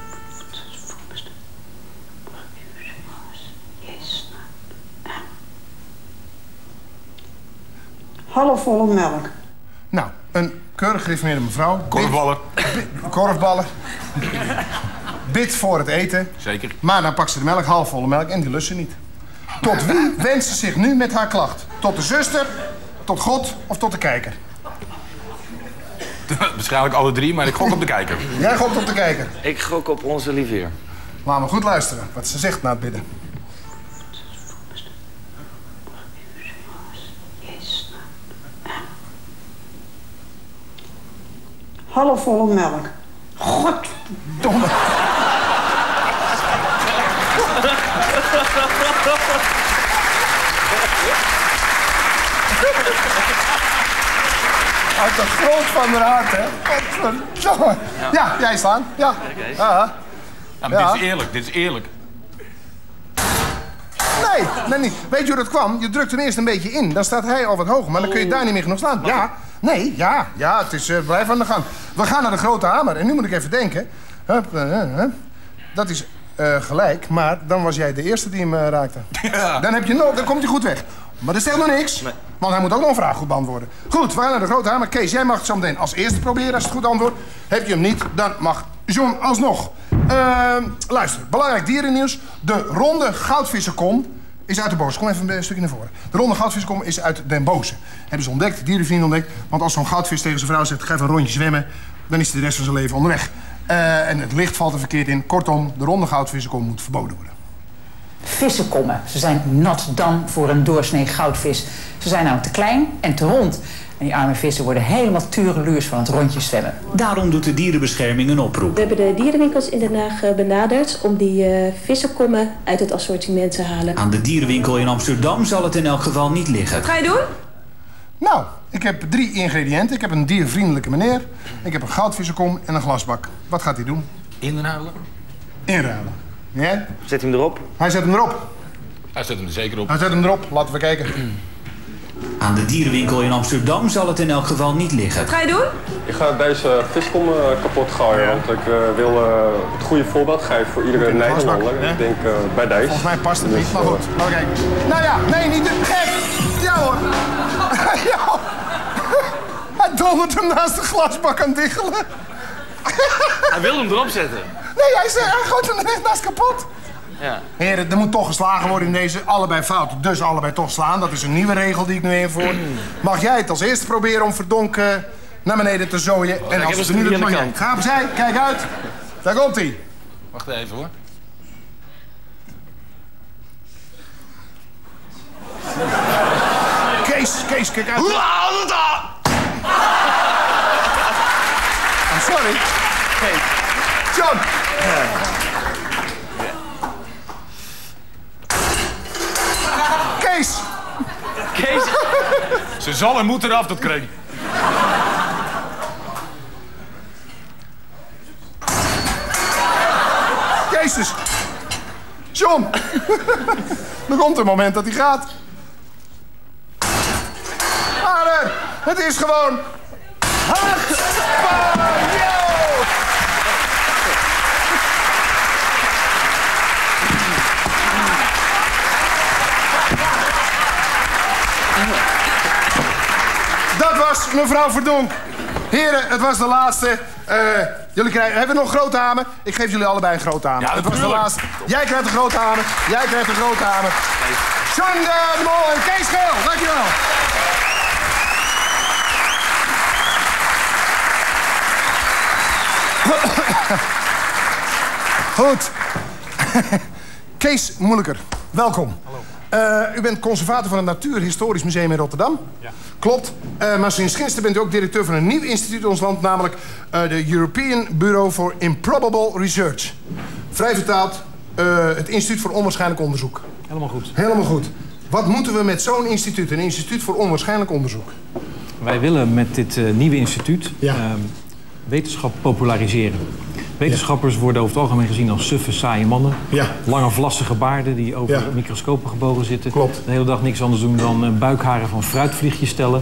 Halfvolle melk. Nou, een keurig gereformeerde mevrouw. Korfballen. Korfballen. Bid voor het eten. Zeker. Maar dan pakt ze de melk, halfvolle melk, en die lust ze niet. Tot wie wendt ze zich nu met haar klacht? Tot de zuster, tot God of tot de kijker? Waarschijnlijk alle drie, maar ik gok op de kijker. Jij gokt op de kijker. Ik gok op onze lieve heer. Laten we goed luisteren wat ze zegt na het bidden. Halfvolle melk. Godverdomme. Uit de grond van haar hart, hè? Godverdomme. Ja, jij slaan. Ja. Ja, maar dit is eerlijk, dit is eerlijk. Nee, niet. Weet je hoe dat kwam? Je drukt hem eerst een beetje in. Dan staat hij al wat hoger, maar dan kun je daar niet meer genoeg slaan. Ja, nee, ja, het is blijf aan de gang. We gaan naar de grote hamer. En nu moet ik even denken. Dat is gelijk, maar dan was jij de eerste die hem raakte. Ja. Dan komt hij goed weg. Maar dat zegt nog niks, want hij moet ook nog een vraag goed beantwoorden. Goed, we gaan naar de grote hamer. Kees, jij mag het zo meteen als eerste proberen als je het goed antwoordt. Heb je hem niet, dan mag John alsnog. Luister, belangrijk dierennieuws. De ronde goudvissenkom is uit de Boze. Kom even een stukje naar voren. De ronde goudvissenkom is uit Den Boze. Hebben ze ontdekt, dierenvrienden ontdekt. Want als zo'n goudvis tegen zijn vrouw zegt, ga even een rondje zwemmen, dan is hij de rest van zijn leven onderweg. En het licht valt er verkeerd in. Kortom, de ronde goudvissenkom moet verboden worden. Vissenkommen. Ze zijn nat dan voor een doorsnee goudvis. Ze zijn namelijk te klein en te rond. En die arme vissen worden helemaal tureluurs van het rondje zwemmen. Daarom doet de dierenbescherming een oproep. We hebben de dierenwinkels in Den Haag benaderd om die vissenkommen uit het assortiment te halen. Aan de dierenwinkel in Amsterdam zal het in elk geval niet liggen. Wat ga je doen? Nou, ik heb 3 ingrediënten. Ik heb een diervriendelijke meneer, ik heb een goudvissenkom en een glasbak. Wat gaat hij doen? Inruilen. Inruilen. Ja? Zet hem erop. Hij zet hem erop. Hij zet hem er zeker op. Hij zet hem erop. Laten we kijken. Aan de dierenwinkel in Amsterdam zal het in elk geval niet liggen. Wat ga je doen? Ik ga deze viskom kapot gooien, want ik wil het goede voorbeeld geven voor iedere Nederlander. Ik denk bij deze. Volgens mij past het niet, maar goed. Laten we kijken. Nou ja, nee, niet te gek. Ja hoor. Ja. dondert hem naast de glasbak aan diggelen. Hij wil hem erop zetten. Nee, hij gooit hem er naast kapot. Ja. Heren, er moet toch geslagen worden in deze. Allebei fout, dus allebei toch slaan. Dat is een nieuwe regel die ik nu invoer. Mag jij het als eerste proberen om Verdonk naar beneden te zooien? En als het er nu lukt, mag jij. Ga opzij, kijk uit. Daar komt hij. Wacht even hoor. Kees, kijk uit. I'm sorry. Hey. John. Kees. Ze zal en moet eraf, dat kreeg. Jezus. John. Er komt een moment dat hij gaat. Maar het is gewoon... Dat was mevrouw Verdonk. Heren, het was de laatste. Jullie krijgen... Hebben we nog een grote hamer? Ik geef jullie allebei een grote hamer. Ja, het was de laatste. Jij krijgt een grote hamer. Jij krijgt een grote hamer. John de Mol en Kees Geel. Dankjewel. Goed. Kees Moeilijker, welkom. Hallo. U bent conservator van het Natuurhistorisch Museum in Rotterdam. Ja. Klopt. Maar sinds gisteren bent u ook directeur van een nieuw instituut in ons land, namelijk de European Bureau for Improbable Research. Vrij vertaald, het Instituut voor Onwaarschijnlijk Onderzoek. Helemaal goed. Helemaal goed. Wat moeten we met zo'n instituut, een instituut voor onwaarschijnlijk onderzoek? Wij willen met dit nieuwe instituut wetenschap populariseren. Wetenschappers worden over het algemeen gezien als suffe, saaie mannen. Ja. Lange, vlassige baarden die over microscopen gebogen zitten. Klopt. De hele dag niks anders doen dan buikharen van fruitvliegjes tellen.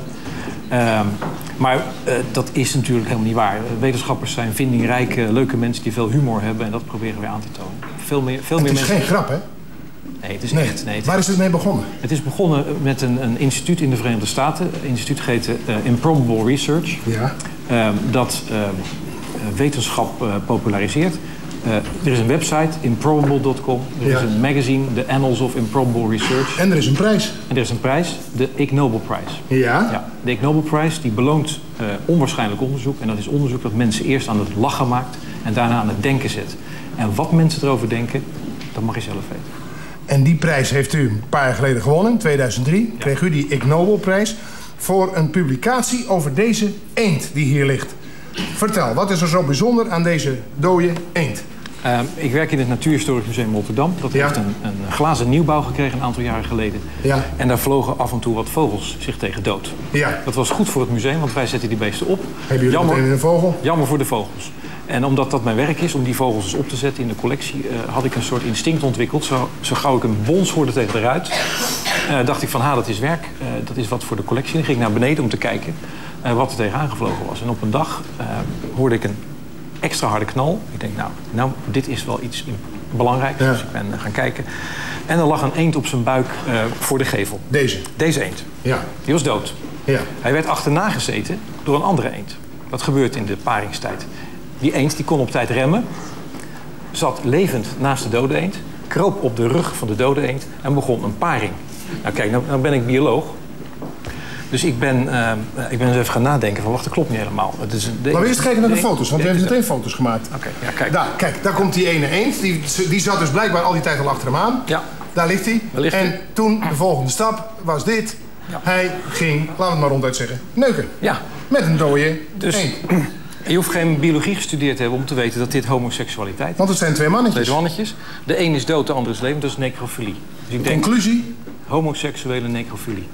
Maar dat is natuurlijk helemaal niet waar. Wetenschappers zijn vindingrijke, leuke mensen die veel humor hebben. En dat proberen wij aan te tonen. Veel meer het is mensen... geen grap, hè? Nee, het is echt. Nee, waar is het mee begonnen? Het is begonnen met een instituut in de Verenigde Staten. Het instituut heette Improbable Research. Ja. Dat wetenschap populariseert. Er is een website, improbable.com. Er is een magazine, The Annals of Improbable Research. En er is een prijs. En er is een prijs, de Ig Nobel Prize. Ja? De Ig Nobel Prize die beloont onwaarschijnlijk onderzoek. En dat is onderzoek dat mensen eerst aan het lachen maakt en daarna aan het denken zet. En wat mensen erover denken, dat mag je zelf weten. En die prijs heeft u een paar jaar geleden gewonnen, in 2003. Ja. Kreeg u die Ig Nobel Prijs voor een publicatie over deze eend die hier ligt. Vertel, wat is er zo bijzonder aan deze dode eend? Ik werk in het Natuurhistorisch Museum Rotterdam. Dat heeft een glazen nieuwbouw gekregen een aantal jaren geleden. Ja. En daar vlogen af en toe wat vogels zich tegen dood. Ja. Dat was goed voor het museum, want wij zetten die beesten op. Hebben jullie meteen een vogel? Jammer voor de vogels. En omdat dat mijn werk is, om die vogels dus op te zetten in de collectie... had ik een soort instinct ontwikkeld. Zo gauw ik een bons hoorde tegen de ruit... dacht ik van, dat is werk. Dat is wat voor de collectie. Dan ging ik naar beneden om te kijken wat er tegen aangevlogen was. En op een dag hoorde ik een extra harde knal. Ik denk, nou dit is wel iets belangrijks. Ja. Dus ik ben gaan kijken. En er lag een eend op zijn buik voor de gevel. Deze eend. Ja. Die was dood. Ja. Hij werd achterna gezeten door een andere eend. Dat gebeurt in de paringstijd. Die eend die kon op tijd remmen. Zat levend naast de dode eend. Kroop op de rug van de dode eend. En begon een paring. Nou kijk, nou ben ik bioloog. Dus ik ben eens even gaan nadenken van, wacht, dat klopt niet helemaal. Laten we eerst kijken naar de foto's, want we hebben meteen foto's gemaakt. Oké, ja, kijk. Daar komt die ene eend. Die zat dus blijkbaar al die tijd al achter hem aan. Ja. Daar ligt hij. En toen, de volgende stap, was dit. Ja. Hij ging, laten we het maar ronduit zeggen, neuken. Ja. Met een dode eend. Je hoeft geen biologie gestudeerd te hebben om te weten dat dit homoseksualiteit is. Want het zijn twee mannetjes. Twee mannetjes. De een is dood, de ander is levend. Dat is necrofilie. Dus ik denk, conclusie? Homoseksuele necrofilie.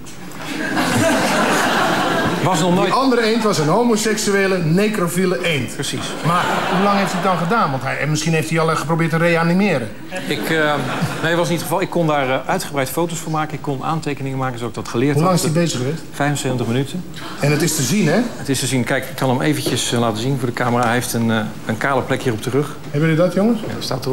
Was nog nooit... Die andere eend was een homoseksuele, necrofiele eend. Precies. Maar hoe lang heeft hij het dan gedaan? Want misschien heeft hij al geprobeerd te reanimeren. Nee, dat was niet het geval. Ik kon daar uitgebreid foto's van maken. Ik kon aantekeningen maken, zoals ik dat geleerd had. Hoe lang is hij bezig geweest? 75 minuten. En het is te zien, hè? Het is te zien. Kijk, ik kan hem eventjes laten zien voor de camera. Hij heeft een kale plek hier op de rug. Hebben jullie dat, jongens? Ja, dat staat erop.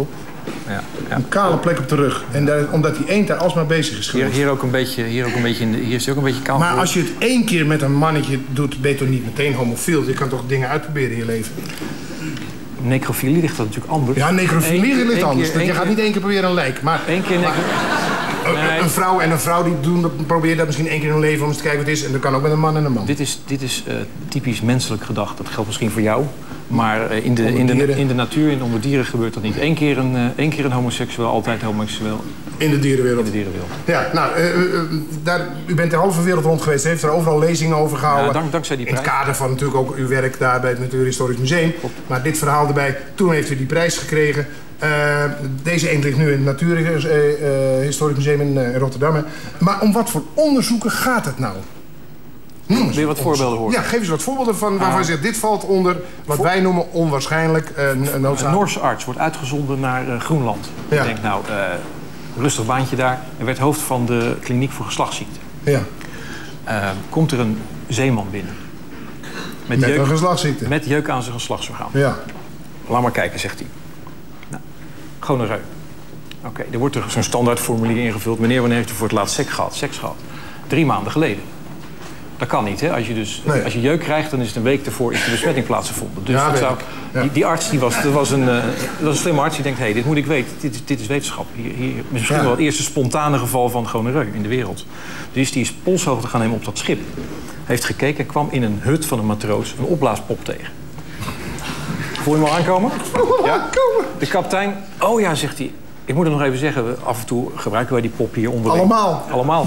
Een kale plek op de rug. En omdat die eend daar alsmaar bezig is geweest. Hier ook een beetje, hier is hij ook een beetje kaal. Maar als je het 1 keer met een mannetje doet, ben je toch niet meteen homofiel? Je kan toch dingen uitproberen in je leven? Necrofilie ligt dat natuurlijk anders. Ja, necrofilie ligt anders. Je gaat niet 1 keer proberen een lijk. Maar, Eén keer een vrouw en een vrouw die proberen dat misschien 1 keer in hun leven om eens te kijken wat het is. En dat kan ook met een man en een man. Dit is typisch menselijk gedacht. Dat geldt misschien voor jou. Maar in de natuur, onder dieren gebeurt dat niet. Eén keer een homoseksueel, altijd homoseksueel. In de dierenwereld. In de dierenwereld. Ja, nou, u bent de halve wereld rond geweest. Heeft er overal lezingen over gehouden. Ja, dankzij die prijs. In het kader van natuurlijk ook uw werk daar bij het Natuurhistorisch Museum. Maar dit verhaal erbij, toen heeft u die prijs gekregen. Deze eend ligt nu in het Natuurhistorisch Museum in Rotterdam. Maar om wat voor onderzoeken gaat het nou? Wil je wat voorbeelden horen? Ja, geef eens wat voorbeelden van waarvan je zegt, dit valt onder wat wij noemen onwaarschijnlijk noodzaak. Een Noorse arts wordt uitgezonden naar Groenland. Ja. Ik denk, nou, rustig baantje daar. Hij werd hoofd van de kliniek voor geslachtsziekten. Ja. Komt er een zeeman binnen. Met een geslachtsziekte? Met jeuk aan zijn geslachtsorgaan. Ja. Laat maar kijken, zegt hij. Nou, gonoreu. Oké, er wordt zo'n standaardformulier ingevuld. Meneer, wanneer heeft u voor het laatst seks gehad? 3 maanden geleden. Dat kan niet, hè? Als je jeuk krijgt, dan is het een week ervoor is de besmetting plaatsgevonden. Dus die arts, dat was een slimme arts, die denkt, dit moet ik weten. Dit is wetenschap. Hier misschien wel het eerste spontane geval van gonoreu in de wereld. Dus die is polshoogte gaan nemen op dat schip. Heeft gekeken en kwam in een hut van een matroos een opblaaspop tegen. Voel je hem al aankomen? Ja? De kapitein, oh ja, zegt hij. Ik moet het nog even zeggen, af en toe gebruiken wij die pop hier onderweg. Allemaal.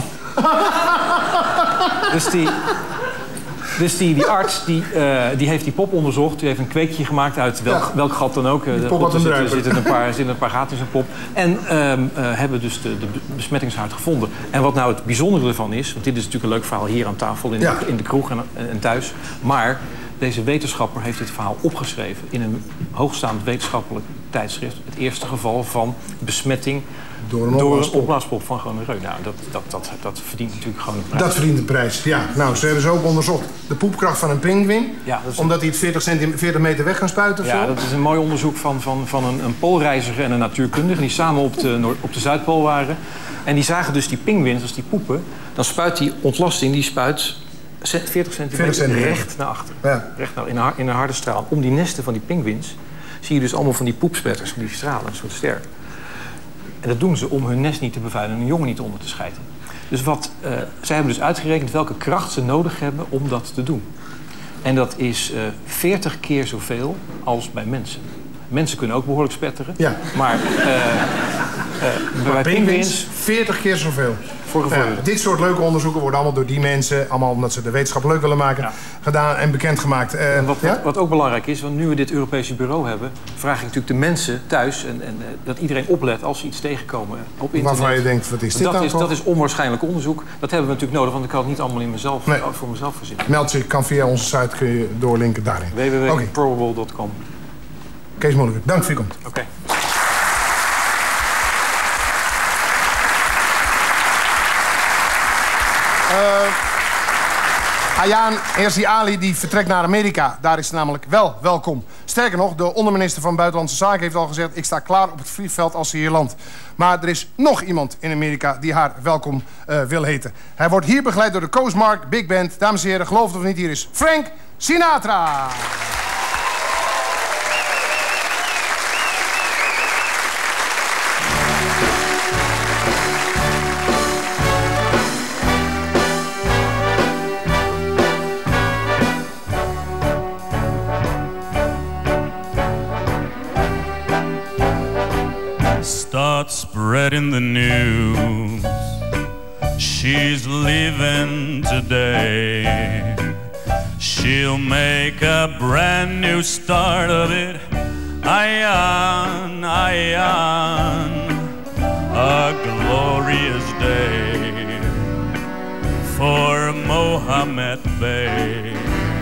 Dus die arts die heeft die pop onderzocht. Die heeft een kweekje gemaakt uit welk gat dan ook. Er zitten een paar gaten in zijn pop. En hebben dus de besmettingshaard gevonden. En wat nou het bijzondere ervan is... want dit is natuurlijk een leuk verhaal hier aan tafel in de kroeg en thuis. Maar deze wetenschapper heeft dit verhaal opgeschreven... in een hoogstaand wetenschappelijk tijdschrift. Het eerste geval van besmetting... Door een opblaaspop van gonoreu. Nou, dat verdient natuurlijk gewoon een prijs. Dat verdient een prijs, ja. Nou, ze hebben ze ook onderzocht. De poepkracht van een pinguïn. Ja, omdat hij het 40 meter weg kan spuiten of zo. Ja, dat is een mooi onderzoek van een poolreiziger en een natuurkundige... die samen op de Zuidpool waren. En die zagen dus die pinguïns, als die poepen... dan spuit die ontlasting, die spuit 40 centimeter recht naar achter. Ja. Recht in een harde straal. Om die nesten van die pinguïns zie je dus allemaal van die poepspetters, die stralen, een soort ster. En dat doen ze om hun nest niet te bevuilen en hun jongen niet onder te schijten. Dus zij hebben dus uitgerekend welke kracht ze nodig hebben om dat te doen. En dat is 40 keer zoveel als bij mensen. Mensen kunnen ook behoorlijk spetteren. Ja. Maar bij pinguïns 40 keer zoveel. Dit soort leuke onderzoeken worden allemaal door die mensen... allemaal omdat ze de wetenschap leuk willen maken... gedaan en bekendgemaakt. En wat ook belangrijk is, want nu we dit Europese bureau hebben... vraag ik natuurlijk de mensen thuis... en dat iedereen oplet als ze iets tegenkomen op internet. Waarvan je denkt, wat is dit nou? Dat is onwaarschijnlijk onderzoek. Dat hebben we natuurlijk nodig, want ik kan het niet allemaal voor mezelf verzinnen. Meld zich, kan via onze site, kun je doorlinken daarin. www.probable.com. Kees Molleke, dank voor je komst. Oké. Ayaan Hirsi Ali die vertrekt naar Amerika. Daar is ze namelijk wel welkom. Sterker nog, de onderminister van Buitenlandse Zaken heeft al gezegd... ik sta klaar op het vliegveld als ze hier landt. Maar er is nog iemand in Amerika die haar welkom wil heten. Hij wordt hier begeleid door de Coastmark Big Band. Dames en heren, geloof het of niet, hier is Frank Sinatra. Start spreading the news. She's leaving today. She'll make a brand new start of it. Ayaan, Ayaan, a glorious day for Mohammed Bey.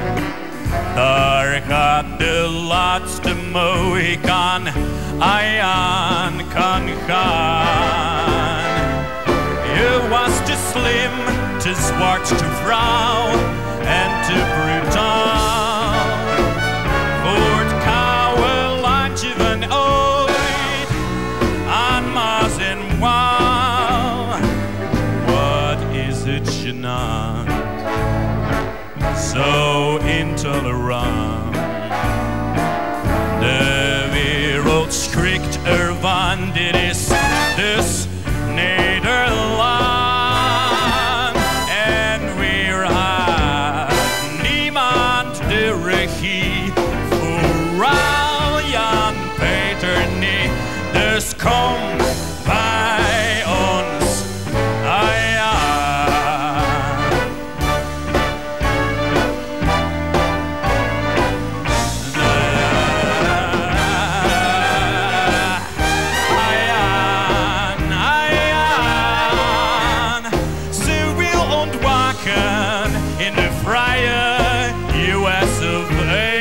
Daar gaat de laatste Mohikaan Ayaan kan gaan. Je was te slim, te zwart, te vrouw en te brutaal voor het koude landje van ooit. genant, so intolerant. De wereld schrikt ervan, dit is dus Nederland. En weer had niemand de regie, vooral Jan Peter niet. Dus kom bij ons, ah ja. Ze wil ontwaken in de vrije US of A.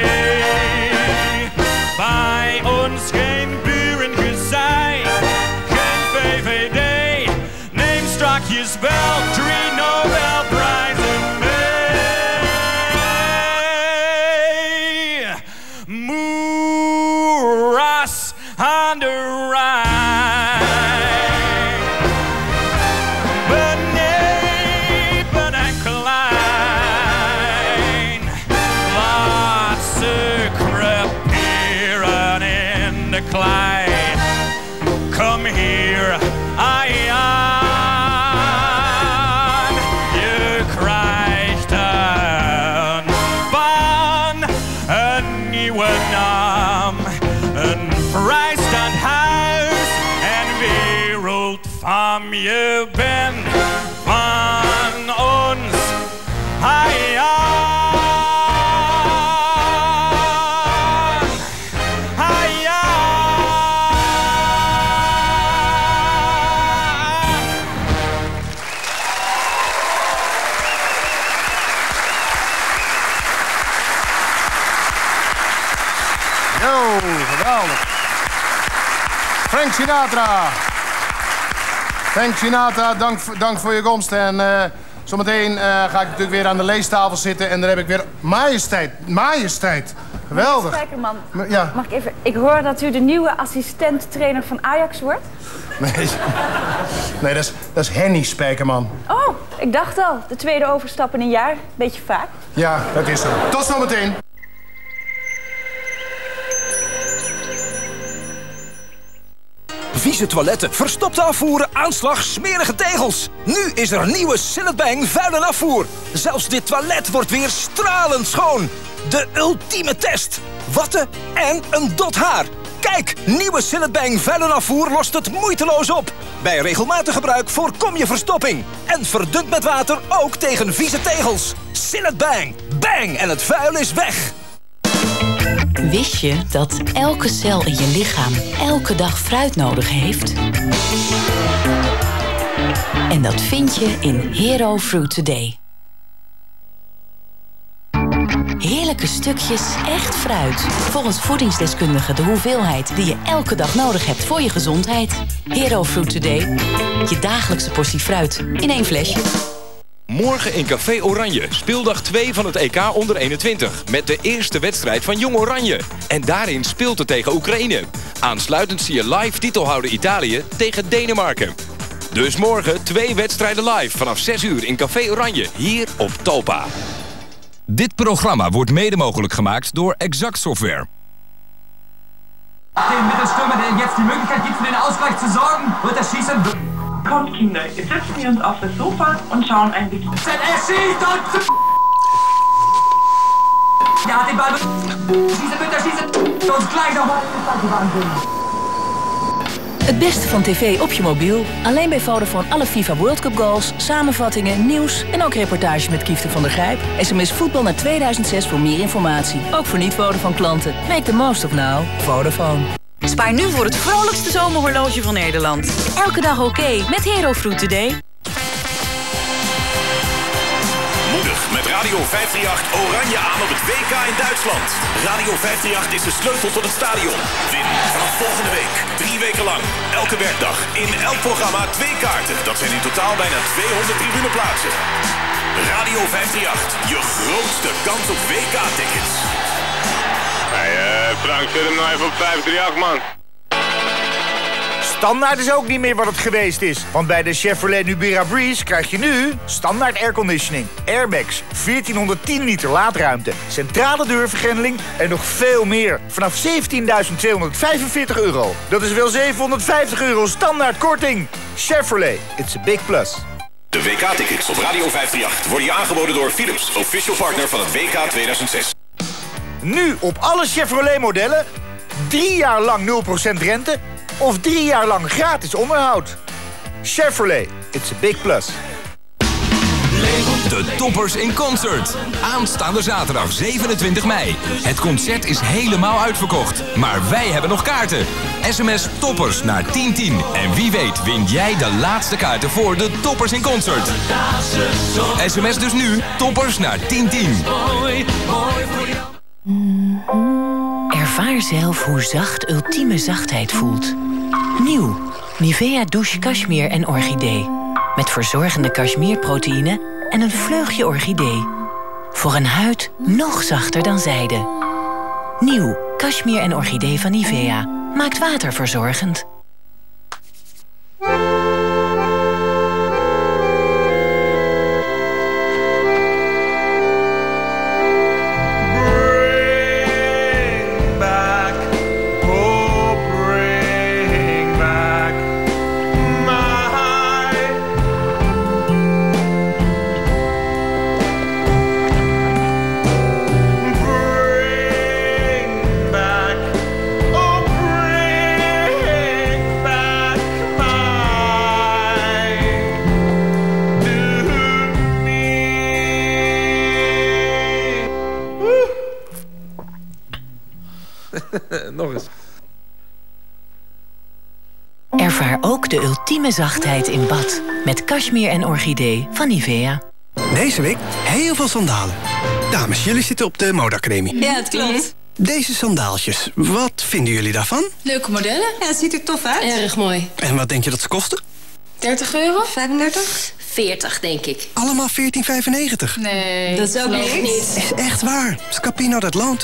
Bij ons geen burengezij, geen VVD. Neem strakjes wel 3 Nobelprijzen mee. Moeras aan de Rijn. Benepen en klein. Laat ze creperen in de klei. Kom hier, Ayaan. Je krijgt een baan, een nieuwe naam, een vrijstaand huis en wereldfaam. Je bent van ons, Ayaan. Yo, geweldig. Frank Sinatra. Frank Sinatra, dank voor je komst. En zometeen ga ik natuurlijk weer aan de leestafel zitten. En dan heb ik weer majesteit. Geweldig. Spijkerman, Ja. mag ik even... Ik hoor dat u de nieuwe assistent-trainer van Ajax wordt. Nee, dat is Henny Spijkerman. Oh, ik dacht al. De tweede overstap in een jaar. Beetje vaak. Ja, dat is zo. Tot zometeen. Vieze toiletten, verstopte afvoeren, aanslag, smerige tegels. Nu is er nieuwe Sillet Bang vuil en afvoer. Zelfs dit toilet wordt weer stralend schoon. De ultieme test. Watten en een dot haar. Kijk, nieuwe Sillet Bang vuil en afvoer lost het moeiteloos op. Bij regelmatig gebruik voorkom je verstopping. En verdunt met water ook tegen vieze tegels. Sillet Bang. Bang en het vuil is weg. Wist je dat elke cel in je lichaam elke dag fruit nodig heeft? En dat vind je in Hero Fruit Today. Heerlijke stukjes echt fruit. Volgens voedingsdeskundigen de hoeveelheid die je elke dag nodig hebt voor je gezondheid. Hero Fruit Today. Je dagelijkse portie fruit in 1 flesje. Morgen in Café Oranje, speeldag 2 van het EK onder 21. Met de eerste wedstrijd van Jong Oranje. En daarin speelt het tegen Oekraïne. Aansluitend zie je live titelhouder Italië tegen Denemarken. Dus morgen 2 wedstrijden live vanaf 6 uur in Café Oranje, hier op Talpa. Dit programma wordt mede mogelijk gemaakt door Exact Software. Den Mittelstürmer, der jetzt die Möglichkeit gibt, für den Ausgleich zu sorgen, wird er schießen. Kommt, Kinder, jetzt setzen wir uns auf das Sofa und schauen ein bisschen. Er schießt und... Er hat den Ball... Schießen, bitte schießen! Uns gleich nochmal in Het beste van tv op je mobiel. Alleen bij Vodafone alle FIFA World Cup goals, samenvattingen, nieuws en ook reportages met Kiefte van der Grijp. SMS voetbal naar 2006 voor meer informatie. Ook voor niet-Vodafone klanten. Make the most of now. Vodafone. Spaar nu voor het vrolijkste zomerhorloge van Nederland. Elke dag oké met Hero Fruit Today. Moedig met Radio 538 Oranje aan op het WK in Duitsland. Radio 538 is de sleutel tot het stadion. Win vanaf volgende week, 3 weken lang, elke werkdag, in elk programma 2 kaarten. Dat zijn in totaal bijna 200 tribuneplaatsen. Radio 538, je grootste kans op WK-tickets. Hey, Frank, zet hem nou even op 538, man. Standaard is ook niet meer wat het geweest is. Want bij de Chevrolet Nubera Breeze krijg je nu standaard airconditioning, airbags, 1410 liter laadruimte, centrale deurvergrendeling en nog veel meer. Vanaf €17.245. Dat is wel €750 standaard korting. Chevrolet, it's a big plus. De WK-tickets op Radio 538 worden je aangeboden door Philips, official partner van het WK 2006. Nu op alle Chevrolet-modellen 3 jaar lang 0% rente of 3 jaar lang gratis onderhoud. Chevrolet, it's a big plus. De Toppers in Concert. Aanstaande zaterdag 27 mei. Het concert is helemaal uitverkocht. Maar wij hebben nog kaarten. SMS Toppers naar 1010. En wie weet win jij de laatste kaarten voor de Toppers in Concert. SMS dus nu Toppers naar 1010. Ervaar zelf hoe zacht ultieme zachtheid voelt. Nieuw. Nivea Douche Cashmere en Orchidee. Met verzorgende cashmereproteïne en een vleugje orchidee. Voor een huid nog zachter dan zijde. Nieuw. Cashmere en Orchidee van Nivea. Maakt water verzorgend. Nog eens. Ervaar ook de ultieme zachtheid in bad. Met Cashmere en Orchidee van Nivea. Deze week heel veel sandalen. Dames, jullie zitten op de modeacademie. Ja, het klopt. Deze sandaaltjes, wat vinden jullie daarvan? Leuke modellen. Ja, het ziet er tof uit. Erg mooi. En wat denk je dat ze kosten? €30? 35? 40, denk ik. Allemaal €14,95. Nee, dat is ook niet. Is echt waar. Scapino, dat loont.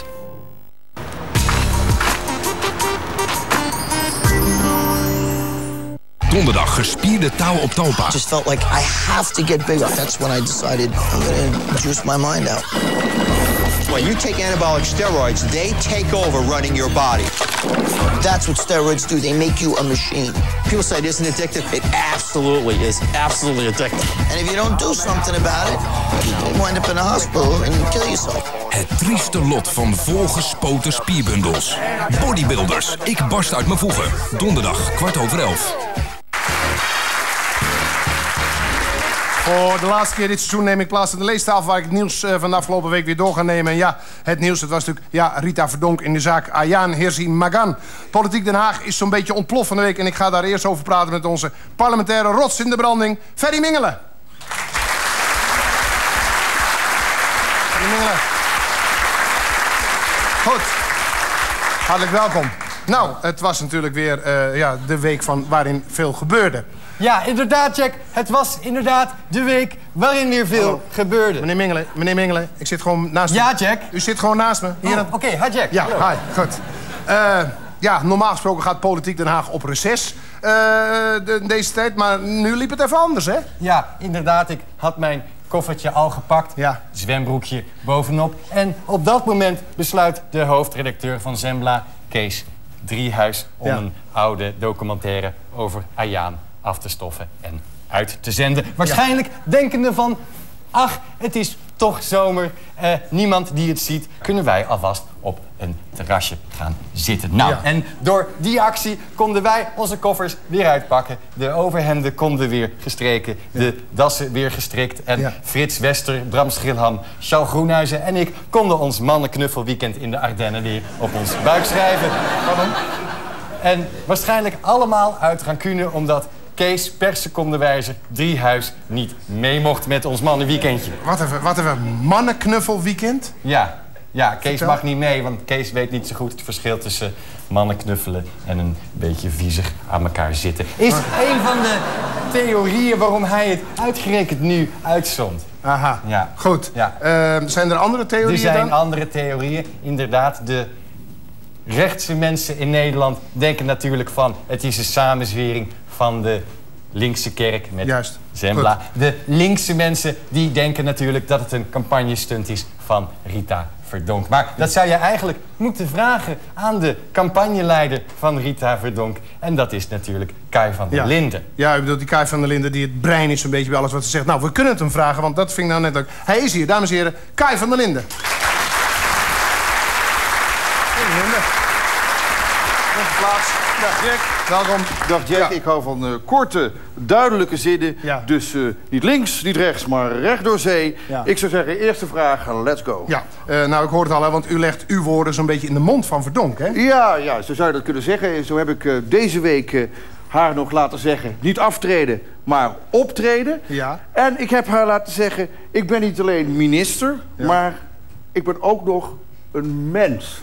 Donderdag gespierde touw op Talpa. I just felt like I have to get bigger. That's when I decided I'm going to juice my mind out. When you take anabolic steroids, they take over running your body. That's what steroids do. They make you a machine. People say it isn't addictive. It absolutely is. Absolutely addictive. And if you don't do something about it, you wind up in a hospital and you kill yourself. Het trieste lot van volgespoten spierbundels. Bodybuilders, ik barst uit mijn voegen. Donderdag, 11:15. Voor de laatste keer dit seizoen neem ik plaats aan de leestafel... waar ik het nieuws van de afgelopen week weer door ga nemen. En ja, het nieuws, het was natuurlijk Rita Verdonk in de zaak Ayaan Hirsi Magan. Politiek Den Haag is zo'n beetje ontploft van de week... en ik ga daar eerst over praten met onze parlementaire rots in de branding... Ferry Mingelen. Ferry Mingelen. Goed. Hartelijk welkom. Nou, het was natuurlijk weer de week waarin veel gebeurde. Ja, inderdaad, Jack. Het was inderdaad de week waarin weer veel gebeurde. Meneer Mingelen, ik zit gewoon naast u. Ja, Jack. U zit gewoon naast me. Oké, hi Jack. Ja, hallo. Hi, goed. Normaal gesproken gaat Politiek Den Haag op reces deze tijd. Maar nu liep het even anders, hè? Ja, inderdaad. Ik had mijn koffertje al gepakt. Ja. Zwembroekje bovenop. En op dat moment besluit de hoofdredacteur van Zembla, Kees Driehuis... om een oude documentaire over Ayaan af te stoffen en uit te zenden. Waarschijnlijk denkende van... ach, het is toch zomer. Niemand die het ziet. Kunnen wij alvast op een terrasje gaan zitten. Nou, en door die actie konden wij onze koffers weer uitpakken. De overhemden konden weer gestreken. De dassen weer gestrikt. En Frits Wester, Bram Schilham, Charles Groenhuizen en ik... konden ons mannenknuffelweekend in de Ardennen weer op ons buik schrijven. Pardon? En waarschijnlijk allemaal uit rancune omdat... Kees per secondewijzer Driehuis niet mee mocht met ons mannenweekendje. Wat een mannenknuffelweekend? Ja, Kees mag niet mee, want Kees weet niet zo goed het verschil tussen mannen knuffelen en een beetje viezig aan elkaar zitten. Is een van de theorieën waarom hij het uitgerekend nu uitzond. Aha, ja. Goed. Ja. Zijn er andere theorieën dan? Er zijn andere theorieën, inderdaad. De rechtse mensen in Nederland denken natuurlijk van... het is een samenzwering van de linkse kerk met Zembla. Goed. De linkse mensen die denken natuurlijk dat het een campagnestunt is van Rita Verdonk. Maar dat zou je eigenlijk moeten vragen aan de campagneleider van Rita Verdonk. En dat is natuurlijk Kai van der Linden. Ja, u bedoelt die Kai van der Linden die het brein is een beetje bij alles wat ze zegt. Nou, we kunnen het hem vragen, want dat vind ik nou net ook. Hij is hier, dames en heren, Kai van der Linden. Dag Jack. Welkom. Dag Jack, ik hou van korte, duidelijke zinnen. Ja. Dus niet links, niet rechts, maar recht door zee. Ja. Ik zou zeggen, eerste vraag, let's go. Ja, nou ik hoor het al, hè, want u legt uw woorden zo'n beetje in de mond van Verdonk, hè? Ja, zo zou je dat kunnen zeggen. Zo heb ik deze week haar nog laten zeggen, niet aftreden, maar optreden. Ja. En ik heb haar laten zeggen, ik ben niet alleen minister, maar ik ben ook nog een mens.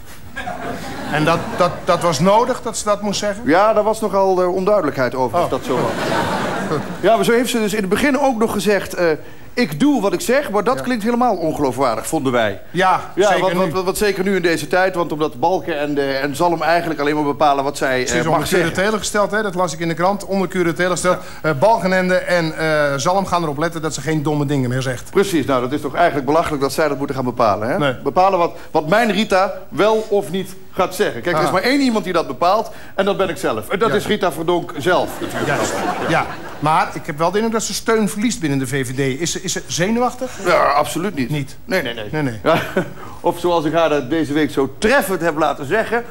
En dat was nodig, dat ze dat moest zeggen? Ja, daar was nogal onduidelijkheid over of dat zo was. Ja, maar zo heeft ze dus in het begin ook nog gezegd... ik doe wat ik zeg, maar dat klinkt helemaal ongeloofwaardig, vonden wij. Ja, zeker wat zeker nu in deze tijd, want omdat Balken en Zalm eigenlijk alleen maar bepalen wat zij ze is onder curatele gesteld, hè? Dat las ik in de krant. Onder curatele gesteld. Balkenende en Zalm gaan erop letten dat ze geen domme dingen meer zegt. Precies, nou dat is toch eigenlijk belachelijk dat zij dat moeten gaan bepalen, hè? Nee. Bepalen wat mijn Rita wel of niet gaat zeggen. Kijk, er is maar één iemand die dat bepaalt en dat ben ik zelf. En dat is Rita Verdonk zelf. Ja, maar ik heb wel de indruk dat ze steun verliest binnen de VVD. Is ze zenuwachtig? Ja, absoluut niet. Niet? Nee. Ja, of zoals ik haar dat deze week zo treffend heb laten zeggen...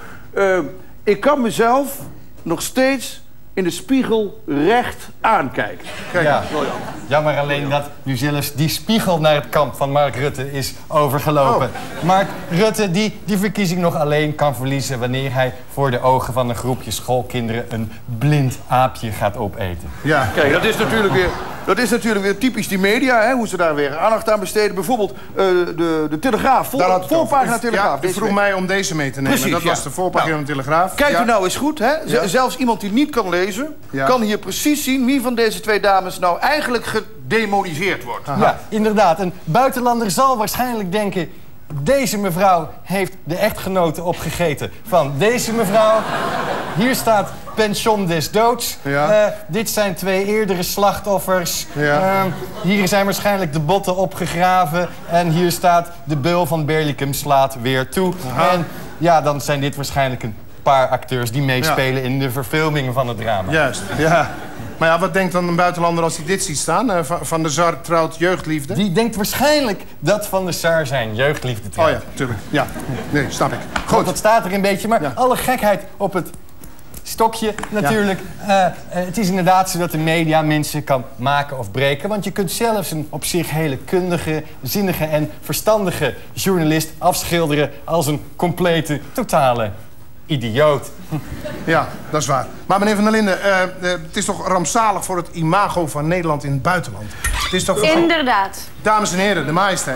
ik kan mezelf nog steeds in de spiegel recht aankijken. Kijk, ja. Jammer alleen dat nu zelfs die spiegel naar het kamp van Mark Rutte is overgelopen. Mark Rutte die verkiezing nog alleen kan verliezen... wanneer hij voor de ogen van een groepje schoolkinderen... een blind aapje gaat opeten. Ja, kijk, dat is natuurlijk weer typisch die media, hè, hoe ze daar weer aandacht aan besteden. Bijvoorbeeld de Telegraaf, voorpagina Telegraaf. Ja, u vroeg mij om deze mee te nemen. Precies, dat was de voorpagina van de Telegraaf. Kijk u nou eens goed, hè. Zelfs iemand die niet kan lezen... kan hier precies zien wie van deze twee dames nou eigenlijk gedemoniseerd wordt. Aha. Ja, inderdaad. Een buitenlander zal waarschijnlijk denken... deze mevrouw heeft de echtgenote opgegeten van deze mevrouw. Hier staat pension des doods. Ja. Dit zijn twee eerdere slachtoffers. Ja. Hier zijn waarschijnlijk de botten opgegraven. En hier staat de beul van Berlicum slaat weer toe. Aha. En ja, dan zijn dit waarschijnlijk een paar acteurs die meespelen in de verfilming van het drama. Juist, ja. Maar ja, wat denkt dan een buitenlander als hij dit ziet staan? Van der Sar trouwt jeugdliefde? Die denkt waarschijnlijk dat Van der Sar zijn jeugdliefde trouwt. Oh ja, tuurlijk. Ja, nee, snap ik. Goed, dat staat er een beetje, maar alle gekheid op het stokje natuurlijk. Ja. Het is inderdaad zo dat de media mensen kan maken of breken. Want je kunt zelfs een op zich hele kundige, zinnige en verstandige journalist afschilderen als een complete, totale idioot. Ja, dat is waar. Maar meneer Van der Linden, het is toch rampzalig voor het imago van Nederland in het buitenland? Het is toch... Inderdaad. Dames en heren, de majesteit.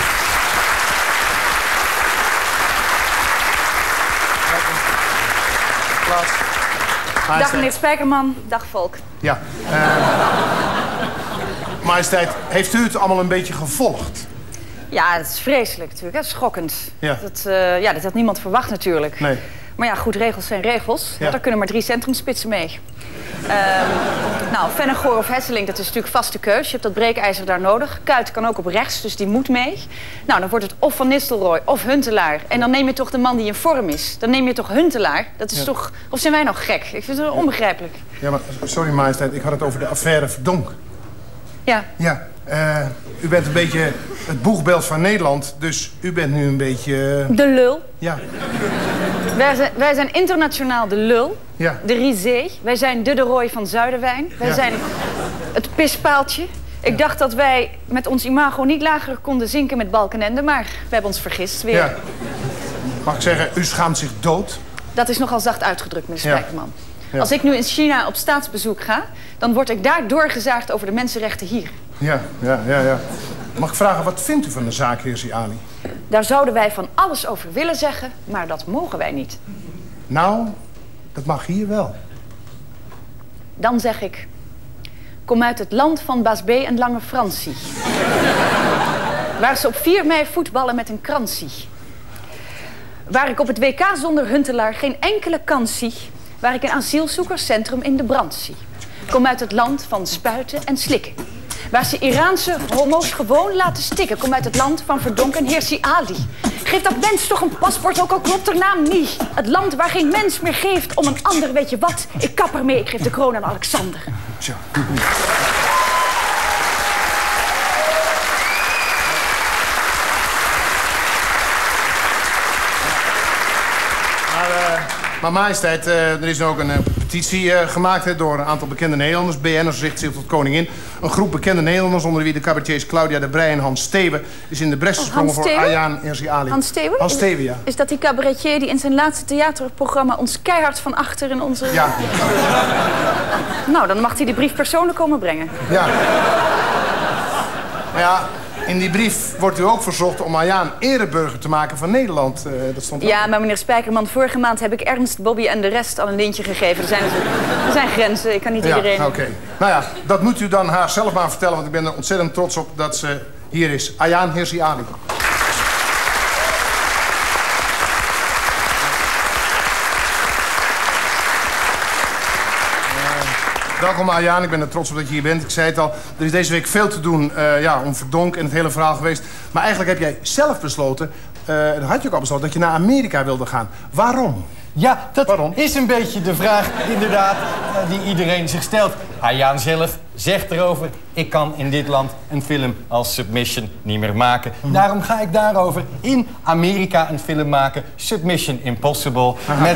Dag meneer Spijkerman, dag volk. Ja. Majesteit, heeft u het allemaal een beetje gevolgd? Ja, het is vreselijk natuurlijk, hè? Schokkend. Ja. Dat had niemand verwacht natuurlijk. Nee. Maar ja, goed, regels zijn regels. Ja. Daar kunnen maar 3 centrumspitsen mee. Nou, Vennegoor of Hesseling, dat is natuurlijk vaste keus. Je hebt dat breekijzer daar nodig. Kuit kan ook op rechts, dus die moet mee. Nou, dan wordt het of Van Nistelrooy of Huntelaar. En dan neem je toch de man die in vorm is. Dan neem je toch Huntelaar. Dat is toch... Of zijn wij nog gek? Ik vind het onbegrijpelijk. Ja, maar sorry, majesteit. Ik had het over de affaire Verdonk. Ja. Ja. U bent een beetje het boegbeeld van Nederland, dus u bent nu een beetje... De lul. Ja. Wij zijn internationaal de lul, de risée. Wij zijn de Roy van Zuiderwijn. Wij zijn het pispaaltje. Ik dacht dat wij met ons imago niet lager konden zinken met Balkenende, maar we hebben ons vergist weer. Ja. Mag ik zeggen, u schaamt zich dood? Dat is nogal zacht uitgedrukt, meneer Spijkerman. Ja. Als ik nu in China op staatsbezoek ga, dan word ik daar doorgezaagd over de mensenrechten hier. Ja. Mag ik vragen, wat vindt u van de zaak, heer Ziali? Daar zouden wij van alles over willen zeggen, maar dat mogen wij niet. Nou, dat mag hier wel. Dan zeg ik, kom uit het land van Baas B en Lange Fransie. Waar ze op 4 mei voetballen met een kransie. Waar ik op het WK zonder Huntelaar geen enkele kans zie. Waar ik een asielzoekerscentrum in de brand zie. Kom uit het land van spuiten en slikken. Waar ze Iraanse homo's gewoon laten stikken. Kom uit het land van verdonken Hirsi Ali. Geef dat mens toch een paspoort, ook al klopt haar naam niet. Het land waar geen mens meer geeft om een ander, weet je wat? Ik kap ermee, ik geef de kroon aan Alexander. Tja. Maar majesteit, er is ook een petitie gemaakt door een aantal bekende Nederlanders. BN'ers richt zich tot koningin. Een groep bekende Nederlanders, onder wie de cabaretiers Claudia de Breij en Hans Steeuwen, is in de bres gesprongen voor Ayaan Hirsi Ali. Hans Steeuwen? Hans Steeuwen, ja. Is dat die cabaretier die in zijn laatste theaterprogramma ons keihard van achter in onze... Ja. Nou, dan mag hij die brief persoonlijk komen brengen. Ja. Maar ja, in die brief wordt u ook verzocht om Ayaan ereburger te maken van Nederland. Dat stond ja, maar meneer Spijkerman, vorige maand heb ik Ernst, Bobby en de rest al een lintje gegeven. Er zijn grenzen, ik kan niet iedereen... Ja, oké. Nou ja, dat moet u dan haar zelf maar vertellen, want ik ben er ontzettend trots op dat ze hier is. Ayaan Hirsi Ali. Welkom Ayaan, ik ben er trots op dat je hier bent. Ik zei het al, er is deze week veel te doen om Verdonk en het hele verhaal geweest. Maar eigenlijk heb jij zelf besloten, dat had je ook al besloten, dat je naar Amerika wilde gaan. Waarom? Ja, dat is een beetje de vraag inderdaad die iedereen zich stelt. Ayaan zelf zegt erover, ik kan in dit land een film als Submission niet meer maken. Daarom ga ik daarover in Amerika een film maken, Submission Impossible. Met...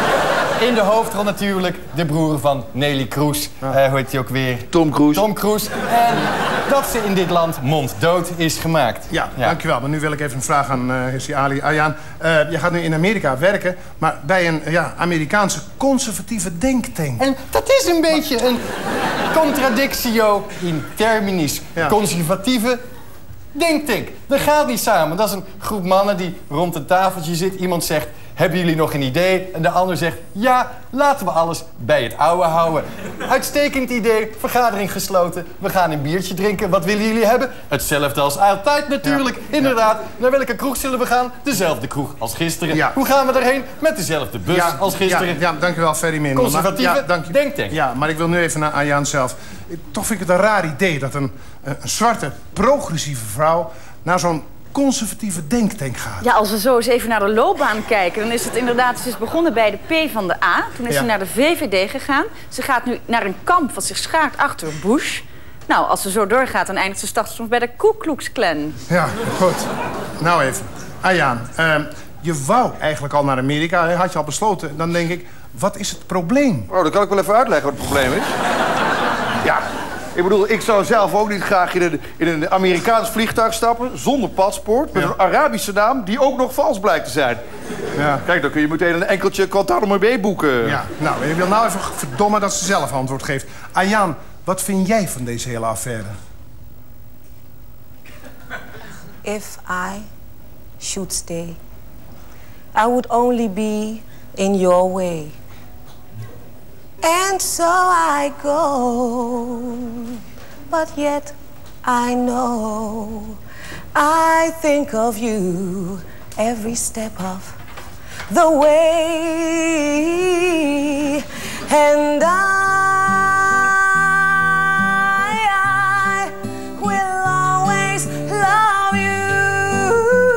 in de hoofdrol natuurlijk de broer van Nelly Kroes. Hoe heet hij ook weer? Tom Cruise. Tom Cruise. En dat ze in dit land monddood is gemaakt. Ja, dankjewel. Maar nu wil ik even een vraag aan Hirsi Ali. Ayaan, je gaat nu in Amerika werken, maar bij een Amerikaanse conservatieve denktank. En dat is een beetje een contradictio in terminis. Ja. Conservatieve denktank. Dat gaat niet samen. Dat is een groep mannen die rond een tafeltje zit. Iemand zegt, hebben jullie nog een idee? En de ander zegt, ja, laten we alles bij het oude houden. Uitstekend idee, vergadering gesloten. We gaan een biertje drinken. Wat willen jullie hebben? Hetzelfde als altijd natuurlijk. Ja. Inderdaad. Naar welke kroeg zullen we gaan? Dezelfde kroeg als gisteren. Ja. Hoe gaan we daarheen? Met dezelfde bus als gisteren. Ja, dankjewel, Ferry Min. Conservatieve denktank. Ja, maar ik wil nu even naar Ayaan zelf. Toch vind ik het een raar idee dat een zwarte, progressieve vrouw naar zo'n conservatieve denktank gaat. Ja, als we zo eens even naar de loopbaan kijken, dan is het inderdaad... Ze is begonnen bij de P van de A. Toen is ze naar de VVD gegaan. Ze gaat nu naar een kamp wat zich schaart achter Bush. Nou, als ze zo doorgaat, dan eindigt ze straks bij de Ku Klux Klan. Ja, goed. Nou even. Ayaan, je wou eigenlijk al naar Amerika, had je al besloten. Dan denk ik, wat is het probleem? Oh, dan kan ik wel even uitleggen wat het probleem is. Ja. Ik bedoel, ik zou zelf ook niet graag in een Amerikaans vliegtuig stappen, zonder paspoort, met een Arabische naam, die ook nog vals blijkt te zijn. Ja. Kijk, dan kun je meteen een enkeltje Guantanamo Bay boeken. Ja, nou, ik wil nou even verdommen dat ze zelf antwoord geeft. Ayaan, wat vind jij van deze hele affaire? If I should stay, I would only be in your way. And so I go, but yet I know I think of you every step of the way. And I will always love you.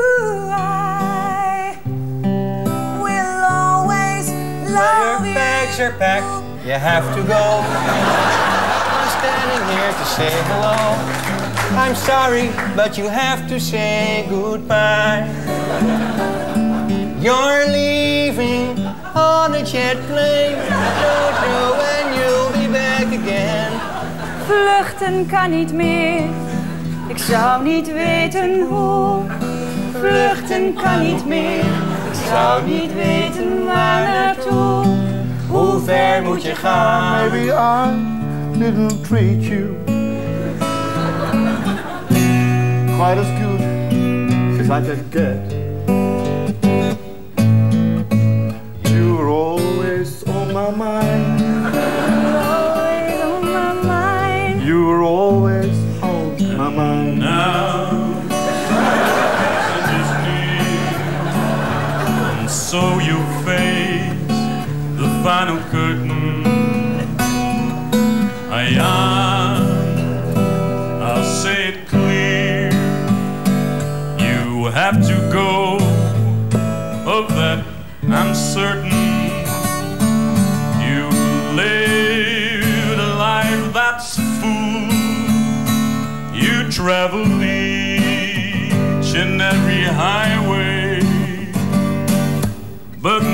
I will always love you. Bags are packed. You have to go. I'm standing here to say hello. I'm sorry, but you have to say goodbye. You're leaving on a jet plane. Don't know when you'll be back again. Vluchten kan niet meer. Ik zou niet weten hoe. Vluchten kan niet meer. Ik zou niet weten waar naartoe. Hoe ver moet je gaan? Maybe I didn't treat you quite as good as I can get. You're always on my mind. You're always on my mind. You're always on my mind. Now have to go. Of that I'm certain. You lived a life that's full. You traveled each and every highway, but